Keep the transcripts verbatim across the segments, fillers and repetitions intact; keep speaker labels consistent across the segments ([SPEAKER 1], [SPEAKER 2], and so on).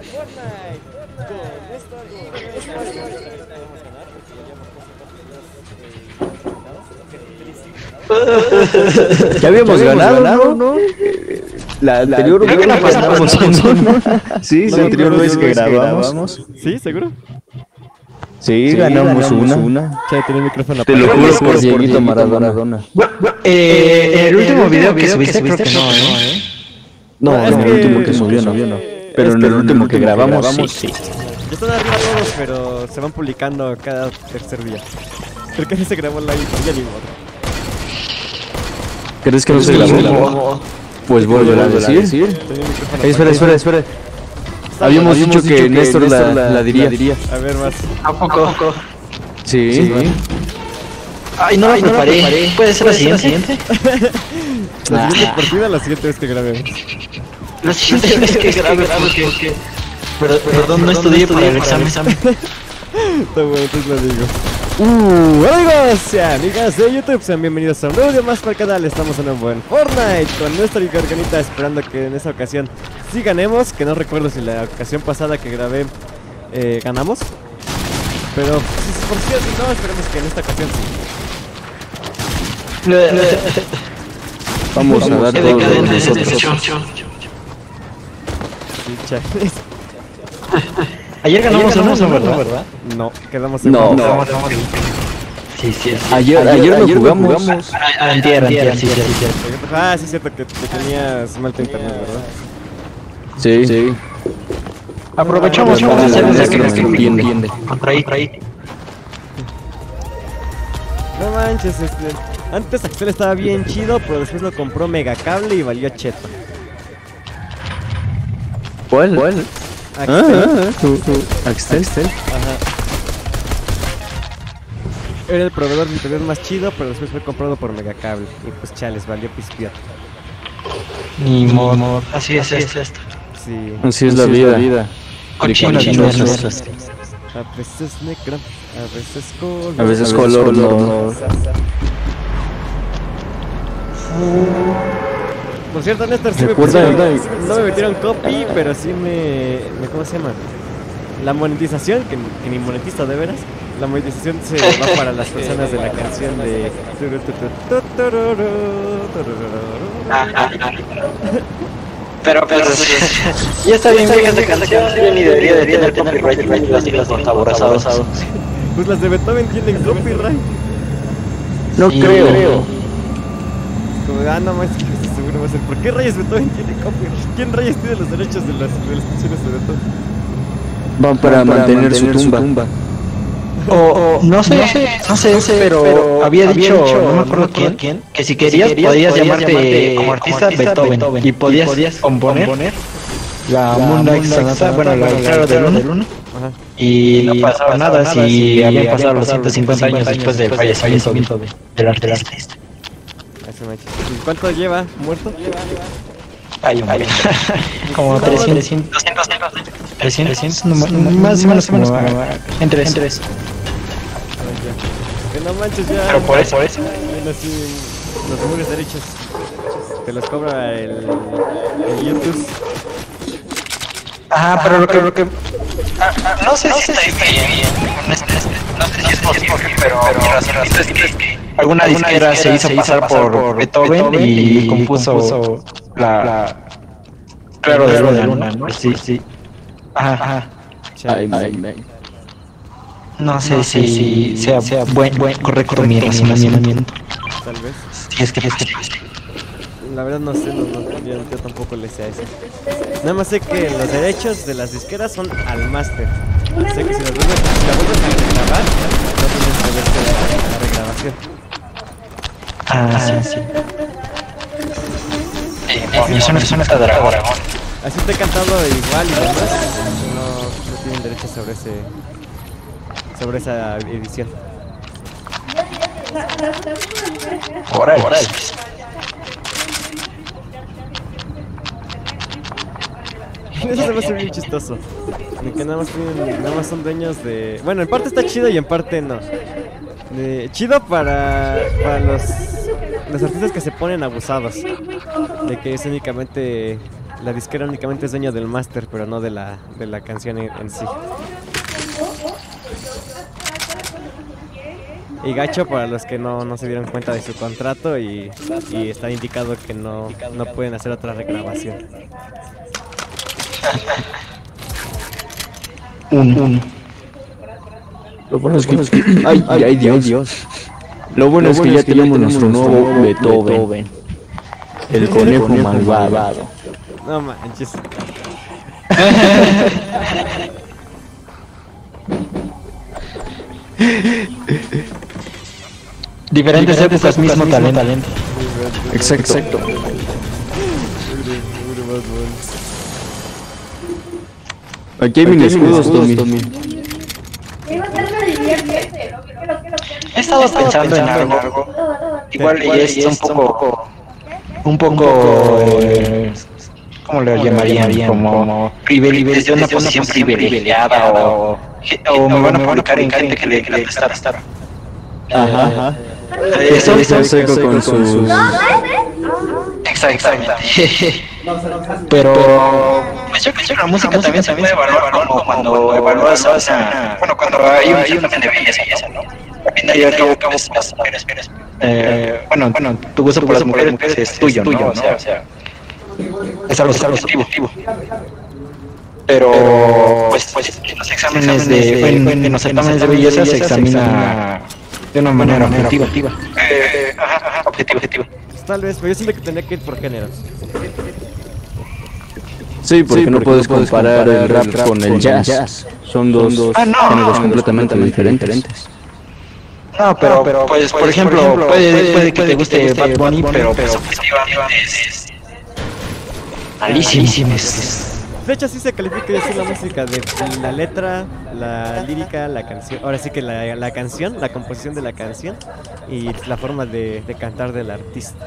[SPEAKER 1] Fortnite con Néstor y con Néstor. Podemos ganar porque ya llevamos cuatro partidas ganados.
[SPEAKER 2] Ya habíamos ganado, ganado, ¿no? La anterior vez que pasamos uno. Sí, la anterior vez que grabamos.
[SPEAKER 1] ¿Sí? ¿Seguro?
[SPEAKER 2] Sí, ganamos una.
[SPEAKER 1] Que tiene el micrófono
[SPEAKER 2] Te lo
[SPEAKER 1] apagado.
[SPEAKER 2] juro por Dieguito Maradona.
[SPEAKER 3] Eh, el último video que subiste creo que no, ¿eh?
[SPEAKER 2] No,
[SPEAKER 1] Es
[SPEAKER 2] en el
[SPEAKER 1] que-
[SPEAKER 2] último que subió no. Pero en el último que grabamos, sí.
[SPEAKER 1] Ya están arriba todos, pero se van publicando cada tercer día. Creo que se grabó la ya ni modo.
[SPEAKER 2] ¿Crees que no se grabó? Pues volverá a decir.
[SPEAKER 1] Tenía el micrófono
[SPEAKER 2] Espera,
[SPEAKER 1] apagado.
[SPEAKER 2] espera, espera. Habíamos dicho que Néstor la, la diría.
[SPEAKER 1] A ver, más.
[SPEAKER 3] ¿A poco?
[SPEAKER 2] Sí.
[SPEAKER 3] Ay, no la preparé. ¿Puede ser la siguiente?
[SPEAKER 1] La siguiente partida, la siguiente vez que grabemos.
[SPEAKER 3] La siguiente vez que grabe, porque... Pero- Perdón, no estudié para el examen.
[SPEAKER 1] Está bueno, entonces lo digo. Uh, amigos y amigas de YouTube, sean bienvenidos a un nuevo video más para el canal. Estamos en un buen Fortnite con Néstor y Garganita, esperando que en esta ocasión sí ganemos. Que no recuerdo si la ocasión pasada que grabé eh, ganamos. Pero si por cierto no, esperemos que en esta ocasión sí.
[SPEAKER 2] Vamos a dar
[SPEAKER 3] Qué
[SPEAKER 2] todo
[SPEAKER 3] decadente es
[SPEAKER 2] nosotros.
[SPEAKER 3] este show.
[SPEAKER 1] Sí, chales.
[SPEAKER 3] Ayer ganamos uno, ¿no? ¿Verdad?
[SPEAKER 1] No, quedamos en
[SPEAKER 2] No.
[SPEAKER 1] bronce.
[SPEAKER 3] Sí, sí.
[SPEAKER 2] Ayer, ayer no jugamos.
[SPEAKER 3] Antier, antier, sí, sí, sí.
[SPEAKER 1] Ah, sí, es cierto que, que tenías mal tu internet, ¿verdad?
[SPEAKER 2] Sí, sí.
[SPEAKER 3] Aprovechamos
[SPEAKER 2] Para
[SPEAKER 3] para hacer
[SPEAKER 2] la
[SPEAKER 3] un
[SPEAKER 2] que nos entiende.
[SPEAKER 3] Contra ahí, contra ahí.
[SPEAKER 1] No manches, este. Antes Axel estaba bien chido, pero después lo compró Megacable y valió cheto.
[SPEAKER 2] ¿Cuál? ¿Cuál?
[SPEAKER 1] Axel.
[SPEAKER 2] Ah, tu, tu. Axel.
[SPEAKER 1] Ajá. Era el proveedor de internet más chido, pero después fue comprado por Megacable. Y pues chales, valió pispiar.
[SPEAKER 3] Ni modo. Así es esto.
[SPEAKER 1] Sí.
[SPEAKER 2] Así es la vida.
[SPEAKER 3] Cochinos.
[SPEAKER 1] A veces negra, a veces color.
[SPEAKER 2] A veces color no.
[SPEAKER 1] Por cierto, Néstor, sí me
[SPEAKER 2] Recuerda,
[SPEAKER 1] pusieron-
[SPEAKER 2] ¿verdad?
[SPEAKER 1] no me metieron copy, pero sí me, me- ¿cómo se llama? La monetización, que, que ni monetizo de veras. La monetización se va para las personas de la canción de...
[SPEAKER 3] Pero, pero, ya está bien vieja esta canción, ni debería de tener copyright y las siglas con sabor asado.
[SPEAKER 1] Pues las de Beethoven tienen copyright.
[SPEAKER 2] No
[SPEAKER 3] Sí.
[SPEAKER 2] creo.
[SPEAKER 1] Como, ah, no más, que seguro va a ser. ¿Por qué rayos Beethoven tiene copyright? ¿Quién rayos tiene los derechos de las, de las canciones de Beethoven?
[SPEAKER 2] Van para mantener su tumba.
[SPEAKER 3] O, o no sé, no sé, no sé, pero, había dicho, no me acuerdo quién, que si querías, podías, llamarte como artista Beethoven, y podías, componer, la Moonlight Sonata, bueno, la Claro del Uno,
[SPEAKER 1] Ajá.
[SPEAKER 3] y no pasaba nada si habían pasado los ciento cincuenta años después del fallecimiento de- del artista.
[SPEAKER 1] Eso manches. ¿Y cuánto lleva muerto?
[SPEAKER 3] Hay un como trescientos, trescientos, no, más o menos como entre entre eso.
[SPEAKER 1] Que no manches ya.
[SPEAKER 3] Pero por eso, por eso.
[SPEAKER 1] Bueno, sí, los mejores derechos te los cobra el, el YouTube.
[SPEAKER 3] Ah, pero lo que, lo que ah, ah, no sé si está bien, no sé si es posible, pero es que alguna disquera se hizo pasar por Beethoven y compuso la Claro de Luna, ¿no? Sí, sí. Ajá.
[SPEAKER 2] Ay, ay, ay.
[SPEAKER 3] No sé si sea buen, buen, correcto mi razonamiento.
[SPEAKER 1] Tal vez.
[SPEAKER 3] Si es que es que
[SPEAKER 1] La verdad no sé, no, no, yo, yo tampoco le sé a eso. Nada más sé que los derechos de las disqueras son al máster. Sé que si los vuelves, si la vuelves a regrabar, no tienes derecho a la regrabación.
[SPEAKER 3] Ah, sí, sí. Y eso no es una dragón.
[SPEAKER 1] Así te he cantado igual y demás. No, no tienen derecho sobre ese, sobre esa edición.
[SPEAKER 3] Órale.
[SPEAKER 1] Eso se me hace bien chistoso. De que nada más tienen, nada más son dueños de. Bueno, en parte está chido y en parte no. De, chido para, para los, los artistas que se ponen abusados. De que es únicamente la disquera únicamente es dueña del máster, pero no de la, de la canción en, en sí. Y gacho para los que no, no se dieron cuenta de su contrato y, y está indicado que no, no pueden hacer otra regrabación.
[SPEAKER 2] Un, un. Lo bueno es que... ¡Ay, ay, ay, Dios! Dios. Lo bueno es que ya tenemos nuestro nuevo Beethoven. El conejo malvado.
[SPEAKER 1] No manches.
[SPEAKER 3] Diferentes épocas, mismo talento.
[SPEAKER 2] Exacto. Exacto. Aquí hay mini escudos, Tommy.
[SPEAKER 3] He estado pensando en algo. Igual y es un poco... Un poco... Eh, ¿cómo lo llamarían? Como... Desde una posición privilegiada o... O me van a publicar en gente que le prestar.
[SPEAKER 2] Ajá, ajá. Eso es seco con sus...
[SPEAKER 3] Exactamente. Pero... Pues yo creo que la música también se puede evaluar como cuando evalúas a esa... Bueno, cuando hay un examen de belleza, ¿no? Al final y al cabo, las mujeres, eh, bueno, bueno, tu gusto por las mujeres es tuyo, ¿no? O sea, es algo subjetivo. Pero, pues, pues, en los exámenes de... En, en los exámenes de belleza se examina de una manera objetiva. Eh, ajá, ajá, objetiva, objetiva.
[SPEAKER 1] Pues tal vez, pero yo siento que tendría que ir por géneros.
[SPEAKER 2] Sí, porque, sí, porque no puedes comparar, comparar el rap, el rap con el jazz. jazz. Son dos, dos ah, no, géneros no, completamente no, diferentes. diferentes.
[SPEAKER 3] No, pero, pero pues, por, por ejemplo, ejemplo puede, puede, puede que te guste, guste Bad Bunny, Bunny pero, pero objetivamente es... malísimo.
[SPEAKER 1] De hecho, sí se califica decir la música de la letra, la lírica, la canción. Ahora sí que la, la canción, la composición de la canción y la forma de, de cantar del artista.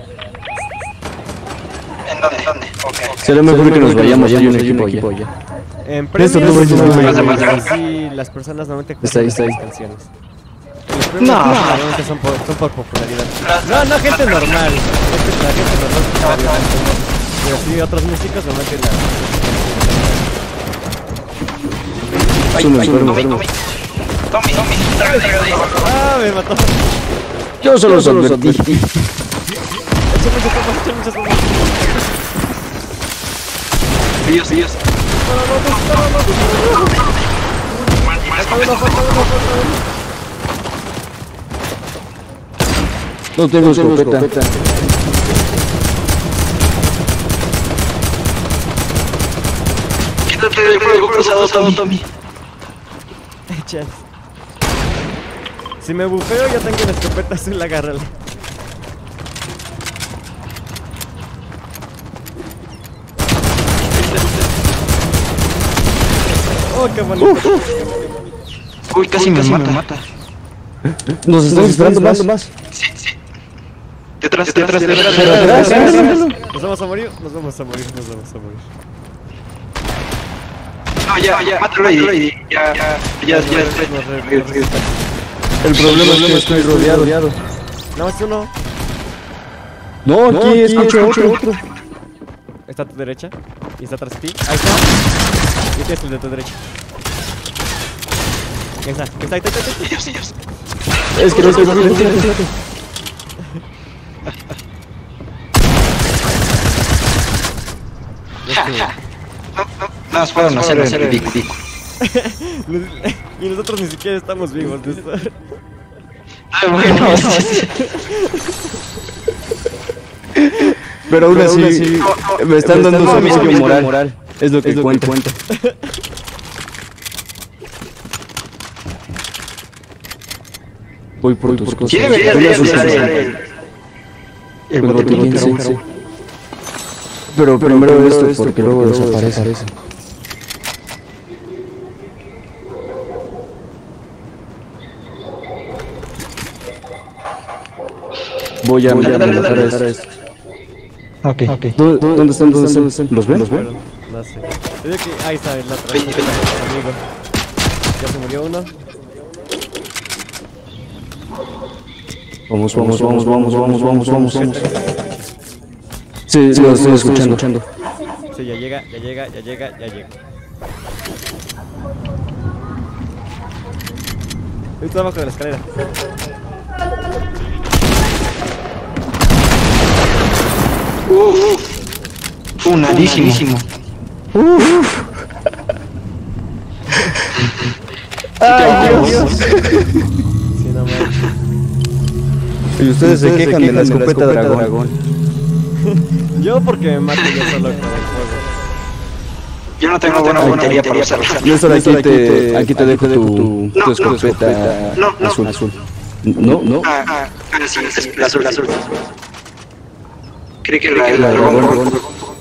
[SPEAKER 3] ¿En dónde? ¿En dónde? Okay.
[SPEAKER 2] Será mejor que nos vayamos ya un equipo ya.
[SPEAKER 1] En premios, sí, las personas normalmente escuchan las canciones. Los premios no, normalmente son por, son por popularidad. No, no gente normal. La gente normal. Pero sí, otros músicos normalmente la...
[SPEAKER 3] Ay, ay, Tommy, Tommy, Tommy, Tommy,
[SPEAKER 1] ah, me mató.
[SPEAKER 2] Yo solo los advertí.
[SPEAKER 1] Eché muchas tomas, eché muchas tomas.
[SPEAKER 3] Dios, Dios.
[SPEAKER 2] No tengo escopeta.
[SPEAKER 3] Quítate del fuego cruzado, Tommy.
[SPEAKER 1] Echas. Si me bufeo ya tengo una escopeta azul, agárrala. Oh, qué bonito. Uh, uh.
[SPEAKER 3] Uy, casi, Uy, casi me, mata. me mata.
[SPEAKER 2] Nos están disparando más. más.
[SPEAKER 3] Sí, sí. Detrás, detrás, detrás, detrás.
[SPEAKER 1] Nos vamos a morir, nos vamos a morir, nos vamos a morir.
[SPEAKER 3] No, ya, ya, mátalo y ya, ya, ya, ya.
[SPEAKER 2] El problema es que estoy rodeado.
[SPEAKER 1] No, es uno.
[SPEAKER 2] No, aquí escucho otro.
[SPEAKER 1] Está a tu derecha y está atrás de ti. Ahí está. Y este es el de tu derecha. ¿Quién está? ¿Quién está? Ahí está, ahí está.
[SPEAKER 3] Dios, Dios.
[SPEAKER 2] Es que no estoy viendo.
[SPEAKER 3] No, no, no, fueron a hacer el ridículo.
[SPEAKER 1] Y nosotros ni siquiera estamos vivos.
[SPEAKER 3] Ah, bueno,
[SPEAKER 2] pero aún así, así no, no, me están dando su apoyo moral. moral. Es lo que, es lo cuenta. que cuenta. Voy por Voy tus por cosas.
[SPEAKER 3] ¿Quién debería usar el...
[SPEAKER 2] el botiquín? Sí, sí. Pero primero esto, porque, porque luego desaparece. desaparece. Voy a matar a esto.
[SPEAKER 3] Ok, ok.
[SPEAKER 2] ¿Dónde, ¿Dónde están? ¿Dónde están? ¿Dónde están? ¿Los ven? ¿Los ven?
[SPEAKER 1] No sé. Es que ahí está el otro. Amigo. Ya se murió uno.
[SPEAKER 2] Vamos, vamos, vamos, vamos, vamos, vamos, vamos, vamos. Sí, sí, lo estoy escuchando.
[SPEAKER 1] Sí, ya llega, ya llega, ya llega, ya llega. Está abajo de la escalera.
[SPEAKER 3] Uf, funadísimo.
[SPEAKER 2] Uf. Ay, Dios.
[SPEAKER 1] Sí, no mames.
[SPEAKER 2] Y ustedes se quejan de la escopeta dragón.
[SPEAKER 1] Yo porque me mato yo solo con el fuego.
[SPEAKER 3] Yo no tengo buena puntería para usarla.
[SPEAKER 2] Yo solo aquí te, aquí te dejo tu, tu escopeta azul. azul. No, no.
[SPEAKER 3] Ah, ah, ah, sí, es la azul, la azul. Creo que la, la dragón.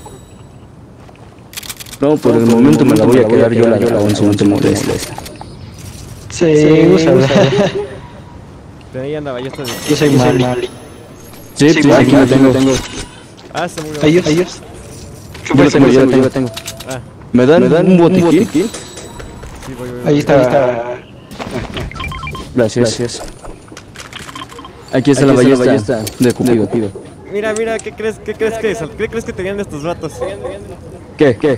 [SPEAKER 2] No, por el momento me la voy a quedar yo la dragón, si no te molestes.
[SPEAKER 3] Sí, úsala.
[SPEAKER 1] Ahí anda ballesta de...
[SPEAKER 3] Yo soy Mali.
[SPEAKER 2] Sí, sí, aquí la tengo.
[SPEAKER 1] Ah, está muy bien.
[SPEAKER 3] Ellos, ellos.
[SPEAKER 2] Yo la tengo, yo la tengo, tengo.
[SPEAKER 1] Ah,
[SPEAKER 2] ¿Me dan, ¿Me dan un botiquín?
[SPEAKER 1] sí, voy, voy, voy.
[SPEAKER 3] Ahí está, ahí está.
[SPEAKER 2] Gracias. Gracias. Aquí está la ballesta de Cupido.
[SPEAKER 1] Mira, mira, ¿qué crees, qué crees que es? ¿Qué crees que tenían estos vatos?
[SPEAKER 2] ¿Qué? ¿Qué?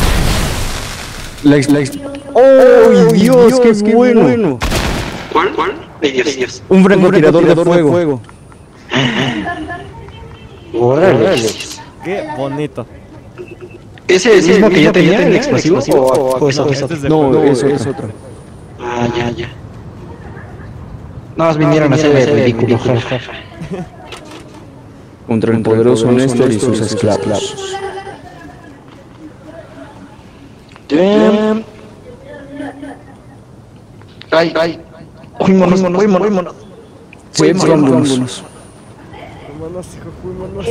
[SPEAKER 2] La ex, la ex... ¡Oh, Dios, Dios, qué, qué bueno! bueno.
[SPEAKER 3] ¿Cuál? ¿Cuál? Ay, Dios, Dios.
[SPEAKER 2] Un francotirador de fuego. De fuego.
[SPEAKER 3] Órale.
[SPEAKER 1] Qué bonito.
[SPEAKER 3] ¿Ese es el mismo que ya tenía el explosivo? ¿O, o es otro?
[SPEAKER 1] Este es de
[SPEAKER 2] No,
[SPEAKER 1] fuego.
[SPEAKER 2] es, es otro.
[SPEAKER 3] Ah, ya, ya. No, nos vinieron a hacer el ridículo.
[SPEAKER 2] Contra el poderoso Néstor y sus esclavos.
[SPEAKER 3] Damn. Ay, ay. Fuímonos, fuímonos, fuímonos.
[SPEAKER 2] Sí, vámonos.
[SPEAKER 1] Fuímonos, hijo, fuímonos.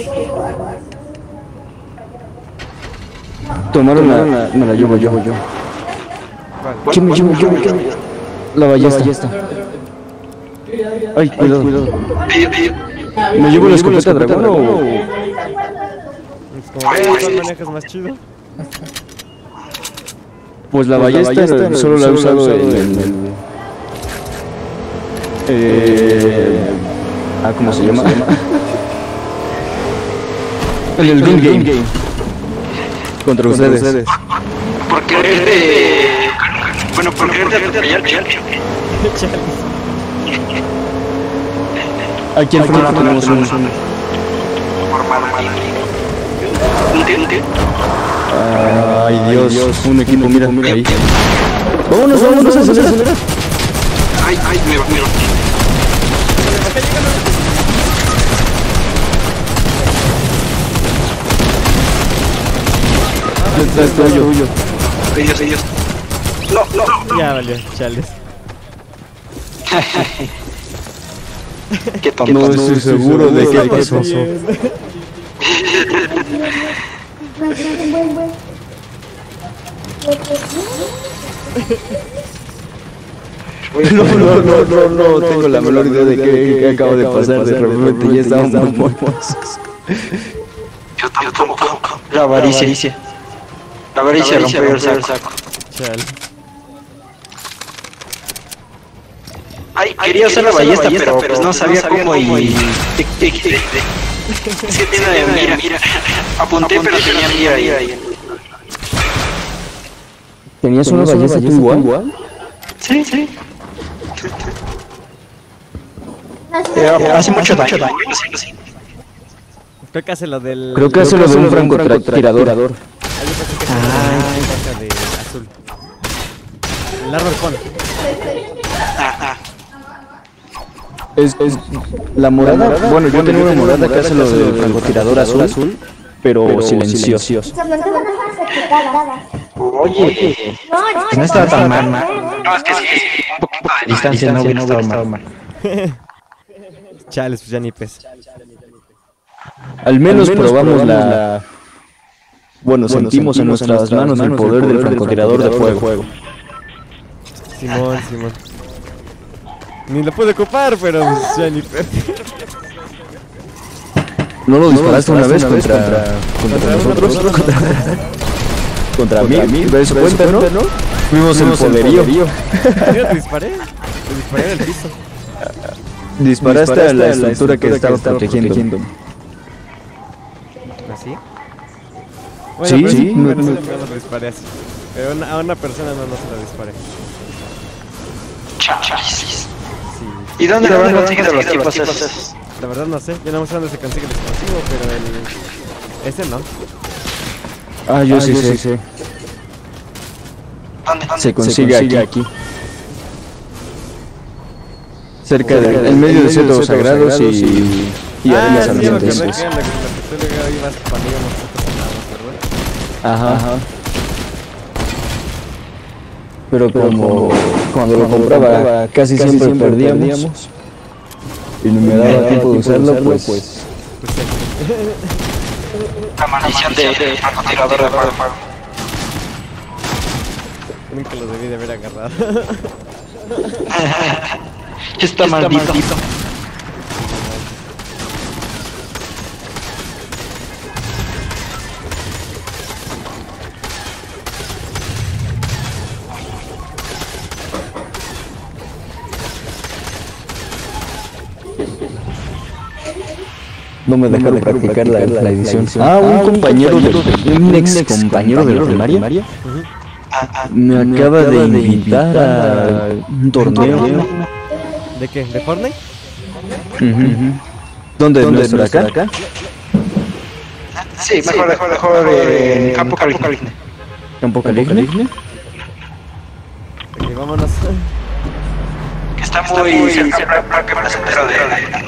[SPEAKER 2] Tomaron la... la me la llevo yo, yo.
[SPEAKER 1] ¿Cuál?
[SPEAKER 2] ¿Qué me llevo yo? La ballesta. Ay, cuidado. ¿Me llevo la escopeta dragón o...?
[SPEAKER 1] Pues como veas, ¿cuál manejas más chido?
[SPEAKER 2] Pues la ballesta solo la he usado en el... Eh... Ah, ¿cómo se llama? En el Gun Game. Contra ustedes.
[SPEAKER 3] Por quererte... Bueno, por quererte atropellar.
[SPEAKER 2] Aquí al frente tenemos un... Ay, Dios, un equipo, mira, mira ahí. Vámonos, vámonos, acelera, acelera.
[SPEAKER 3] Ay, ay, me va, me va.
[SPEAKER 2] Detrás tuyo.
[SPEAKER 3] Ellos, ellos. No, no, no.
[SPEAKER 1] Ya valió, chales.
[SPEAKER 3] Qué tonto.
[SPEAKER 2] No estoy seguro de qué pasó. No, no, no, no, no, tengo la menor idea de qué acabo de pasar. De repente ya estábamos muertos.
[SPEAKER 3] Yo tampoco. La avaricia. La avaricia rompió el saco.
[SPEAKER 1] Chale.
[SPEAKER 3] Ay, quería usar la ballesta, pero pues no sabía cómo y... Sí, tiene mira. Apunté, pero tenía mira ahí.
[SPEAKER 2] ¿Tenías una ballesta tú igual?
[SPEAKER 3] Sí, sí. Hace mucho daño.
[SPEAKER 1] Creo que hace lo del...
[SPEAKER 2] Creo que hace lo de un francotirador.
[SPEAKER 1] Ah, de azul. El árbol con.
[SPEAKER 2] Es, es la morada. Bueno, yo tengo una morada que hace lo del francotirador azul, pero silencioso.
[SPEAKER 3] Oye, no estaba tan mal. No, es que sí, un poquito de distancia no hubiera estado mal.
[SPEAKER 1] Chales, pues ya ni pesa.
[SPEAKER 2] Al menos probamos la... Bueno, sentimos en nuestras manos el poder del francotirador de fuego.
[SPEAKER 1] Simón, Simón. Ni lo puedo ocupar, pero pues ya ni pesa.
[SPEAKER 2] ¿No lo disparaste una vez contra... contra nosotros? Contra mí, de eso cuenta, ¿no? Fuimos el poderío.
[SPEAKER 1] Yo te disparé. Te disparé en el piso.
[SPEAKER 2] Disparaste a la estructura que estaba protegiendo.
[SPEAKER 1] ¿Así? Bueno,
[SPEAKER 2] Sí,
[SPEAKER 1] pero
[SPEAKER 2] sí,
[SPEAKER 1] no,
[SPEAKER 2] no,
[SPEAKER 1] no,
[SPEAKER 2] no.
[SPEAKER 1] no lo disparé así. Pero una- a una persona no, no se la disparé.
[SPEAKER 3] Chachalis.
[SPEAKER 1] Sí.
[SPEAKER 3] ¿Y dónde lo van consiguiendo los tipos esos?
[SPEAKER 1] La verdad no sé, yo no sé dónde se consigue el explosivo, pero el... Ese no.
[SPEAKER 2] Ah, yo
[SPEAKER 4] Ah,
[SPEAKER 2] sí
[SPEAKER 4] yo
[SPEAKER 2] sé.
[SPEAKER 4] sí sé.
[SPEAKER 3] ¿Dónde? ¿Dónde?
[SPEAKER 2] Se consigue,
[SPEAKER 4] Se consigue
[SPEAKER 2] aquí.
[SPEAKER 4] aquí.
[SPEAKER 2] Cerca
[SPEAKER 4] Cerca
[SPEAKER 2] del
[SPEAKER 4] del-
[SPEAKER 2] en medio
[SPEAKER 4] en
[SPEAKER 2] de
[SPEAKER 4] medio
[SPEAKER 2] cielos
[SPEAKER 4] de
[SPEAKER 2] sagrados
[SPEAKER 4] sagrados
[SPEAKER 2] y,
[SPEAKER 4] y-
[SPEAKER 2] y
[SPEAKER 1] ah,
[SPEAKER 2] arenas
[SPEAKER 1] sí, ya me acordé
[SPEAKER 2] ardientes.
[SPEAKER 1] que era lo que, lo que tú le ibas cuando íbamos nosotros andábamos, ¿verdad?
[SPEAKER 2] Ajá.
[SPEAKER 4] Ajá.
[SPEAKER 2] Pero como cuando lo compraba casi siempre perdíamos y no me daba tiempo de usarlo, pues
[SPEAKER 1] Pues sí.
[SPEAKER 3] La maldición de de francotirador de fuego.
[SPEAKER 1] Nunca lo debí de haber agarrado.
[SPEAKER 3] Está maldito.
[SPEAKER 2] no me dejaron practicar la, la edición. Ah, un compañero, de, un ex compañero de la primaria me acaba de invitar a un torneo.
[SPEAKER 1] ¿De qué? ¿De Fortnite?
[SPEAKER 2] Ujú. ¿Dónde es nuestro acá?
[SPEAKER 3] Sí, mejor, mejor, mejor en Campo California.
[SPEAKER 2] ¿Campo California?
[SPEAKER 1] Ok, vámonos.
[SPEAKER 3] Que está muy cerca del parque placentero de...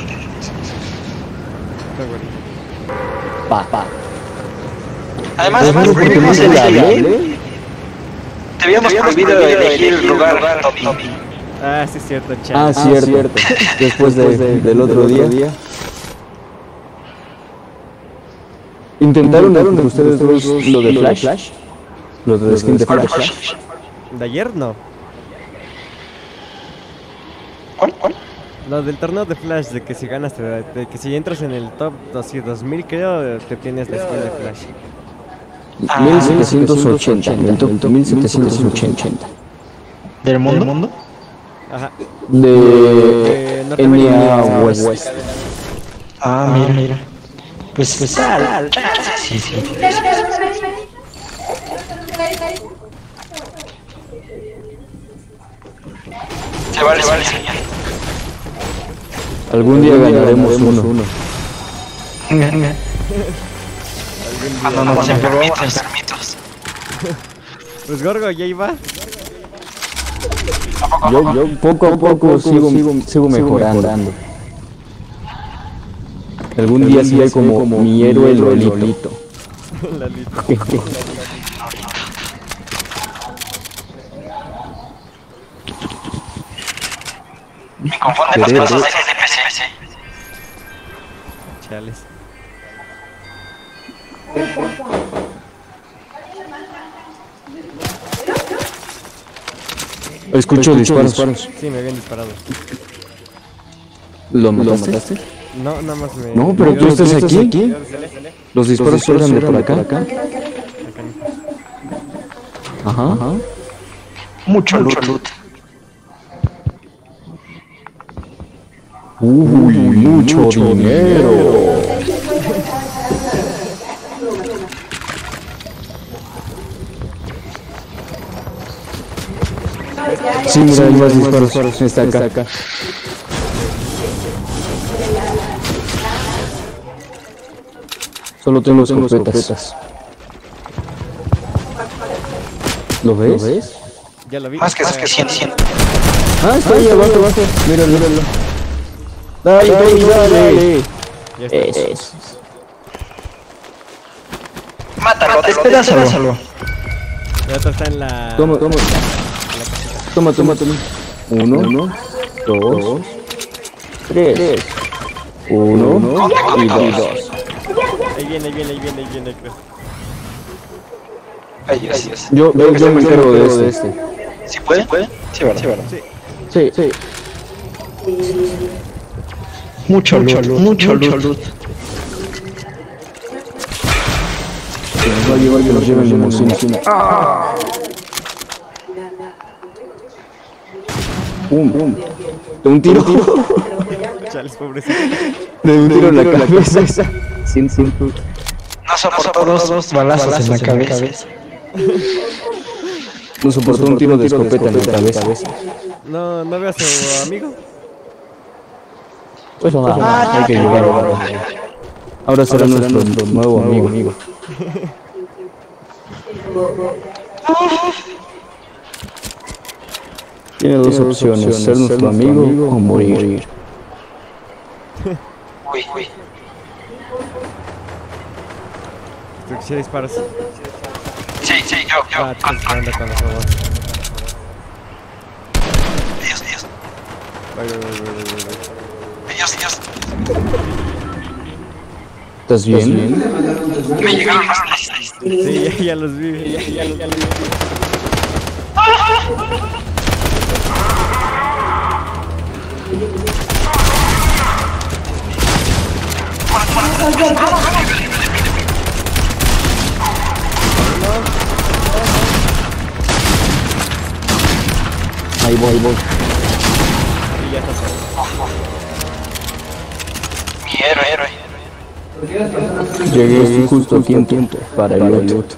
[SPEAKER 1] Está bueno.
[SPEAKER 2] Pa, pa.
[SPEAKER 3] Además, además prohibimos elegir. Te habíamos prohibido elegir el lugar, Tommy.
[SPEAKER 1] Ah, sí es cierto, chat.
[SPEAKER 2] Ah, cierto. Después de, del otro día. ¿Intentaron con ustedes dos lo de Flash? Lo de skin de Flash.
[SPEAKER 1] ¿De ayer? No.
[SPEAKER 3] ¿Cuál? ¿Cuál?
[SPEAKER 1] Lo del torneo de Flash, de que si ganas, te da- de que si entras en el top dos mil, creo, te tienes la skin de Flash.
[SPEAKER 2] mil setecientos ochenta. El top mil setecientos ochenta.
[SPEAKER 3] ¿Del mundo? mundo?
[SPEAKER 1] Ajá.
[SPEAKER 2] De
[SPEAKER 1] Eh, Norteamérica.
[SPEAKER 2] Enya West.
[SPEAKER 3] Ah, mira, mira. Pues, pues, ah, sí, sí. Se vale, se vale, señor.
[SPEAKER 2] Algún día ganaremos uno.
[SPEAKER 3] Cuando nos enfermemos, enfermitos.
[SPEAKER 1] Pues Gorgo, ya iba.
[SPEAKER 2] Yo, yo poco a poco sigo, sigo mejorando. Algún día seré como mi héroe Lolito.
[SPEAKER 1] Lalito.
[SPEAKER 3] Me confunden las cosas de P C.
[SPEAKER 1] Chales.
[SPEAKER 2] Escucho disparos.
[SPEAKER 1] Sí, me habían disparado.
[SPEAKER 2] ¿Lo mataste?
[SPEAKER 1] No, nada más me...
[SPEAKER 2] No, pero
[SPEAKER 1] me
[SPEAKER 2] tú
[SPEAKER 1] dio-
[SPEAKER 2] estás aquí.
[SPEAKER 1] Yo-
[SPEAKER 2] Los disparos eran de por acá.
[SPEAKER 1] acá no.
[SPEAKER 2] Ajá. Ajá.
[SPEAKER 3] Mucho loot.
[SPEAKER 2] Uy, mucho dinero. Sí, mira, hay más disparos. Está acá. Solo tengo escopetas. ¿Lo ves? ¿Lo ves?
[SPEAKER 1] Ya lo vi.
[SPEAKER 3] Más que, más que cien, cien.
[SPEAKER 2] Ah, está ahí abajo, abajo. Míralo, míralo. Dale, dale, dale.
[SPEAKER 1] Ya está.
[SPEAKER 2] Eso.
[SPEAKER 3] Mátalo, despedázalo.
[SPEAKER 1] El otro está en la...
[SPEAKER 2] Toma, toma. Toma, toma, toma. Uno, Uno dos, tres. Uno y dos.
[SPEAKER 1] Ahí viene, ahí viene, ahí viene, ahí viene, creo.
[SPEAKER 3] Ay, Dios, Dios.
[SPEAKER 2] Yo, yo, yo me encargo de este.
[SPEAKER 3] ¿Sí puede? ¿Puede? Sí, verdad. Sí, verdad.
[SPEAKER 2] Sí, sí.
[SPEAKER 3] Mucho, mucho loot, mucho loot.
[SPEAKER 2] Se nos va a llevar que nos lleven limusina. Pum, pum. De un tiro.
[SPEAKER 1] Chales, pobrecito.
[SPEAKER 2] De un tiro en la cabeza. Sin, sin.
[SPEAKER 3] no soportó dos, dos balazos, balazos en la cabeza. cabeza.
[SPEAKER 2] No soportó un tiro de escopeta en la cabeza.
[SPEAKER 1] No, no veo a su amigo.
[SPEAKER 2] Pues nada, ah, hay que llegar. Ahora será nuestro, nuestro nuevo amigo. amigo. Tiene dos opciones, opciones, ser nuestro amigo, amigo o morir. morir.
[SPEAKER 3] Uy, uy.
[SPEAKER 1] ¿Tú qué disparas?
[SPEAKER 3] Sí, sí, yo, yo.
[SPEAKER 1] Ah, tú disparando con los ojos.
[SPEAKER 3] Dios, Dios.
[SPEAKER 1] Voy, voy, voy, voy, voy, voy.
[SPEAKER 3] Dios, Dios.
[SPEAKER 2] ¿Estás bien? bien?
[SPEAKER 3] Me llegaron más.
[SPEAKER 1] Sí, ya, ya los vi. Ya, ya, ya los vi.
[SPEAKER 2] Ahí voy, ahí voy.
[SPEAKER 1] Y ya está.
[SPEAKER 3] Mi héroe, héroe.
[SPEAKER 2] Llegué justo a tiempo para el loot.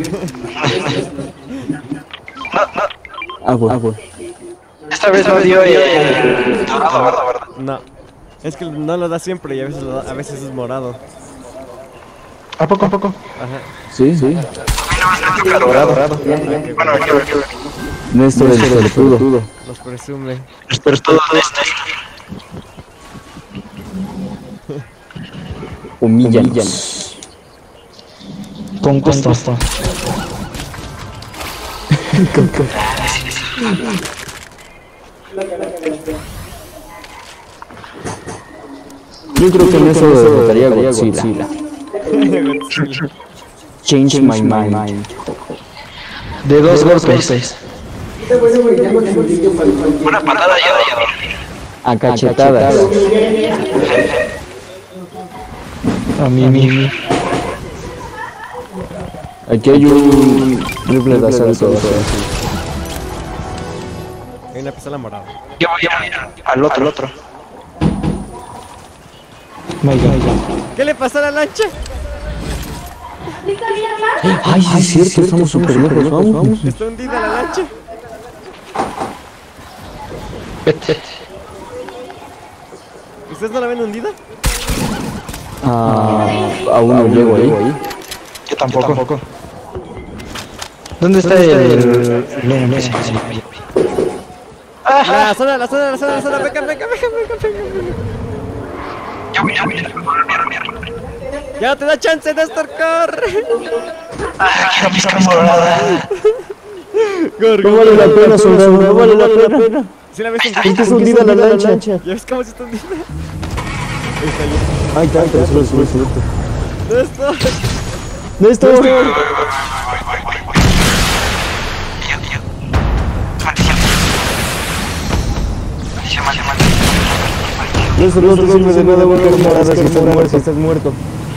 [SPEAKER 3] No, no.
[SPEAKER 2] Ah, bueno. Ah, bueno.
[SPEAKER 3] Esta vez no dio el dorado, ¿verdad? ¿verdad?
[SPEAKER 1] No. Es que no lo da siempre y a veces, lo da, a veces es morado.
[SPEAKER 3] ¿A poco, a poco?
[SPEAKER 1] Ajá.
[SPEAKER 2] Sí, sí.
[SPEAKER 3] Dorado, dorado. Bueno, yo, yo.
[SPEAKER 2] Néstor es el todo.
[SPEAKER 1] Los presume.
[SPEAKER 3] Pero es todo Néstor.
[SPEAKER 2] Humíllanos.
[SPEAKER 3] Con gusto.
[SPEAKER 2] Yo creo que en eso derrotaría a Godzilla. Change my mind.
[SPEAKER 3] De dos golpes. Una patada ya.
[SPEAKER 2] A cachetadas.
[SPEAKER 3] A mí, mí.
[SPEAKER 2] Aquí hay un rifle de asalto.
[SPEAKER 1] Hay una pistola morada.
[SPEAKER 3] Yo voy a al otro, al otro.
[SPEAKER 1] ¿Qué le pasó a la lancha?
[SPEAKER 2] Ay, sí es cierto, estamos súper lejos, vamos, vamos.
[SPEAKER 1] Está hundida la lancha. ¿Ustedes no la ven hundida?
[SPEAKER 2] Ah, aún no llego ahí.
[SPEAKER 3] Yo tampoco. Yo tampoco. ¿Dónde está el...?
[SPEAKER 1] La zona, la zona, la zona, la zona, venga, venga, venga, venga, venga.
[SPEAKER 3] Yo voy, yo voy.
[SPEAKER 1] Ya no te da chance, Néstor, corre.
[SPEAKER 3] Ah, quiero piscar morada.
[SPEAKER 1] Corre,
[SPEAKER 2] No vale la pena, soldado, no vale la pena.
[SPEAKER 1] ¿Sí la ves
[SPEAKER 2] Está hundida la lancha.
[SPEAKER 1] ¿Ya ves cómo se está hundida?
[SPEAKER 2] Ahí está, ahí está, sube, sube, sube.
[SPEAKER 1] Néstor.
[SPEAKER 2] Néstor. Néstor, no te sirve de nada, voy a morar, si estás muerto, estás muerto.